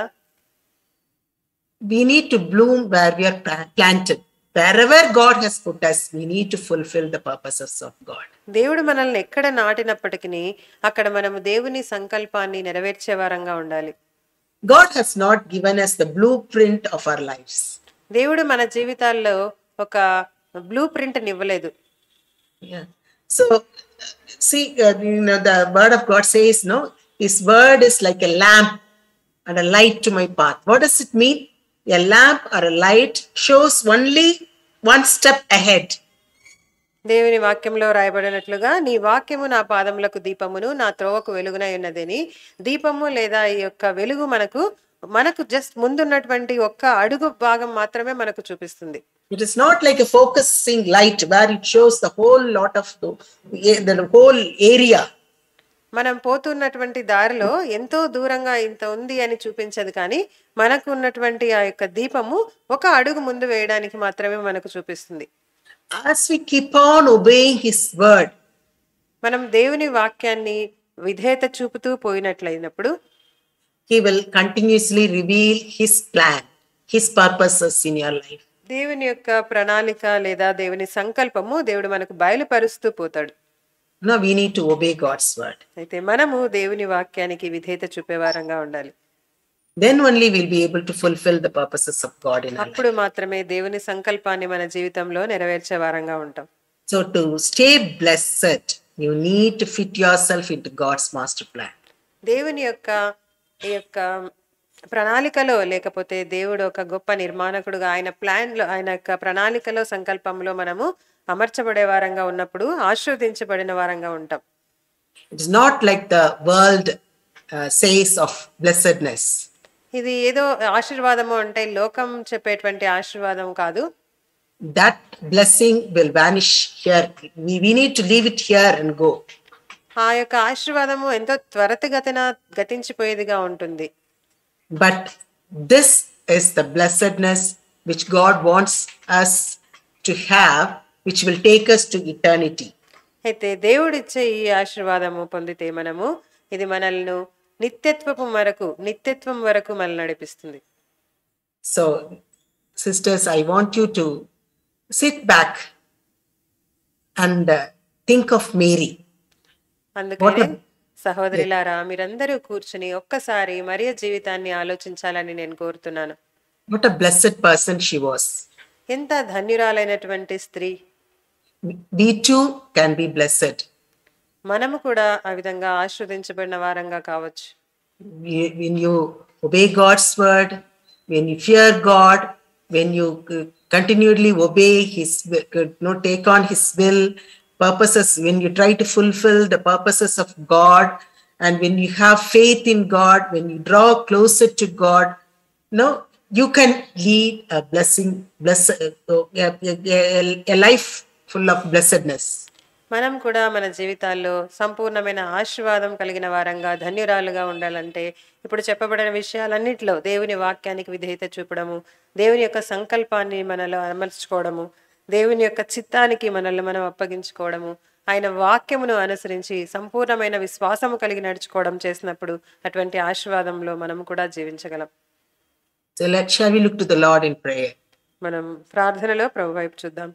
We need to bloom where we are planted. Wherever God has put us, we need to fulfill the purposes of God. దేవుడు మనల్ని ఎక్కడ నాటినప్పటికీ అక్కడ మనము దేవుని సంకల్పాన్ని నెరవేర్చే వారంగా ఉండాలి. God has not given us the blueprint of our lives. దేవుడు మన జీవితాల్లో ఒక బ్లూ ప్రింట్ ఇవ్వలేదు. Yeah. So, see, uh, you know, the word of God says, no, his word is like a lamp and a light to my path. What does it mean? A lamp or a light shows only one step ahead. దేవుని వాక్యంలో రాయబడినట్లుగా నీ వాక్యము నా పాదములకు దీపమును నా త్రోవకు వెలుగునై ఉన్నదని, దీపము లేదా ఈ యొక్క వెలుగు మనకు మనకు జస్ట్ ముందున్నటువంటి ఒక్క అడుగు భాగం మాత్రమే మనకు చూపిస్తుంది. It is not like a focusing light where it shows the whole lot of the, the whole area. మనం పోతున్నటువంటి దారిలో ఎంతో దూరంగా ఇంత ఉంది అని చూపించదు, కానీ మనకు ఉన్నటువంటి ఆ యొక్క దీపము ఒక అడుగు ముందు వేయడానికి మాత్రమే మనకు చూపిస్తుంది. As we keep on obeying his word, మనం దేవుని వాక్యాన్ని విధేయత చూపుతూ పోయినట్లయినప్పుడు he will continuously reveal his plan, his purposes in your life. దేవుని యొక్క ప్రణాళిక లేదా దేవుని సంకల్పము దేవుడు మనకు బయలుపరుస్తూ పోతాడు. Now we need to obey God's word. అయితే మనము దేవుని వాక్యానికి విధేయత చూపేవారంగా ఉండాలి. Then only we'll be able to fulfill the purposes of God in our life. అప్పుడు మాత్రమే దేవుని సంకల్పాన్ని మన జీవితంలో నెరవేర్చే వారంగా ఉంటాం. So to stay blessed, you need to fit yourself into God's master plan. దేవుని యొక్క ఈ యొక్క ప్రణాళికలో లేకపోతే దేవుడు ఒక గొప్ప నిర్మాణకుడుగా ఆయన ప్లాన్ లో ఆయన యొక్క ప్రణాళికలో సంకల్పంలో మనము అమర్చబడే వారంగా ఉన్నప్పుడు ఆశీర్వదించబడిన వారంగా ఉంటాం. It is not like the world uh, says of blessedness. ఇది ఏదో ఆశీర్వాదము అంటే లోకం చెప్పేటువంటి ఆశీర్వాదం కాదు. That blessing will vanish here. We, we need to leave it here and go. ఆ యొక్క ఆశీర్వాదము ఎంతో త్వరితగతిన గతించిపోయేదిగా ఉంటుంది. But this is the blessedness which God wants us to have, which will take us to eternity. అయితే దేవుడిచ్చే ఈ ఆశీర్వాదము పొందితే మనము ఇది మనల్ని నిత్యత్వపు వరకు నిత్యత్వం వరకు మనల్ని నడిపిస్తుంది. So, sisters, I want you to sit back and uh, think of Mary. అందుకనే సహోదరులారా మీరందరూ కూర్చుని ఒక్కసారి మరియ జీవితాన్ని ఆలోచించాలని నేను కోరుతున్నాను. What a blessed person she was. ఎంత ధన్యురాలైనటువంటి స్త్రీ. We too can be blessed. మనము కూడా ఆ విధంగా ఆశీర్వదించబడిన వారంగా కావచ్చు. When you obey God's word, when you fear God, when you continually obey his, no, take on his will, purposes, when you try to fulfill the purposes of God, and when you have faith in God, when you draw closer to God, no, you can lead a blessing, bless, a, a, a life full of blessedness. మనం కూడా మన జీవితాల్లో సంపూర్ణమైన ఆశీర్వాదం కలిగిన వారంగా ధన్యురాలుగా ఉండాలంటే ఇప్పుడు చెప్పబడిన విషయాలన్నింటిలో దేవుని వాక్యానికి విధేయత చూపడము, దేవుని యొక్క సంకల్పాన్ని మనలో అమర్చుకోవడము, దేవుని యొక్క చిత్తానికి మనల్ని మనం అప్పగించుకోవడము, ఆయన వాక్యమును అనుసరించి సంపూర్ణమైన విశ్వాసము కలిగి నడుచుకోవడం చేసినప్పుడు అటువంటి ఆశీర్వాదంలో మనం కూడా జీవించగలం. So let shall we look to the Lord in prayer. మనం ప్రార్థనలో ప్రభు వైపు చూద్దాం.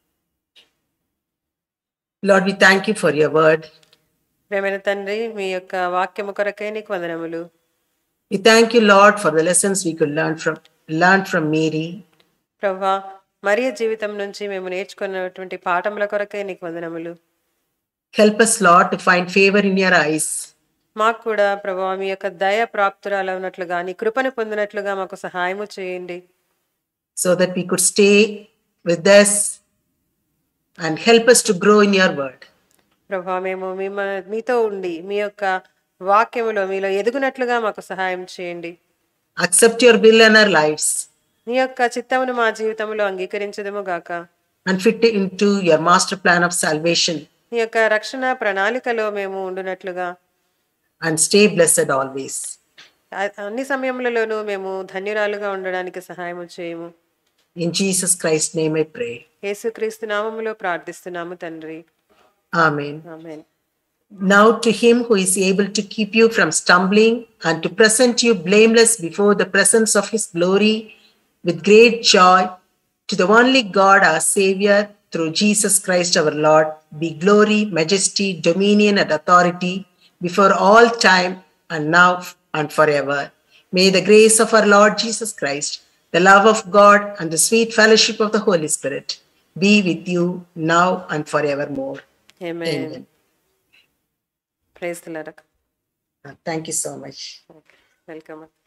Lord, we thank you for your word. ప్రేమైన తండ్రి మీ యొక్క వాక్యము కొరకై నీకు వందనములు. We thank you, Lord, for the lessons we could learn from learn from Mary. ప్రభువా మరియ జీవితం నుంచి మేము నేర్చుకున్నటువంటి పాఠముల కొరకై నీకు వందనములు. Help us, Lord, to find favor in your eyes. మాకు కూడా ప్రభువా మీ యొక్క దయ ప్రాప్తురాలు ఉన్నట్లుగా నీ కృపను పొందినట్లుగా మాకు సహాయము చేయండి. So that we could stay with us and help us to grow in your word. ప్రభువా మేము మిమ్మ మీతో ఉండి మీ యొక్క వాక్యములో మీలో ఎదుగునట్లుగా మాకు సహాయం చేయండి. Accept your will in our lives. నీ యొక్క చిత్తమును మా జీవితంలో అంగీకరించదము గాక. And fit into your master plan of salvation. నీ యొక్క రక్షణ ప్రణాళికలో మేము ఉండునట్లుగా. And stay blessed always. అన్ని సమయములలోనూ మేము ధన్యురాలుగా ఉండడానికి సహాయము చేయము. In Jesus Christ's name I pray. యేసుక్రీస్తు నామములో ప్రార్థిస్తున్నాము తండ్రి. Amen. Amen. Now to him who is able to keep you from stumbling and to present you blameless before the presence of his glory with great joy, to the only God our Savior through Jesus Christ our Lord, be glory, majesty, dominion and authority before all time and now and forever. May the grace of our Lord Jesus Christ, the love of God and the sweet fellowship of the Holy Spirit be with you now and forevermore. Amen. Amen. Praise the Lord. Thank you so much. Okay. Welcome.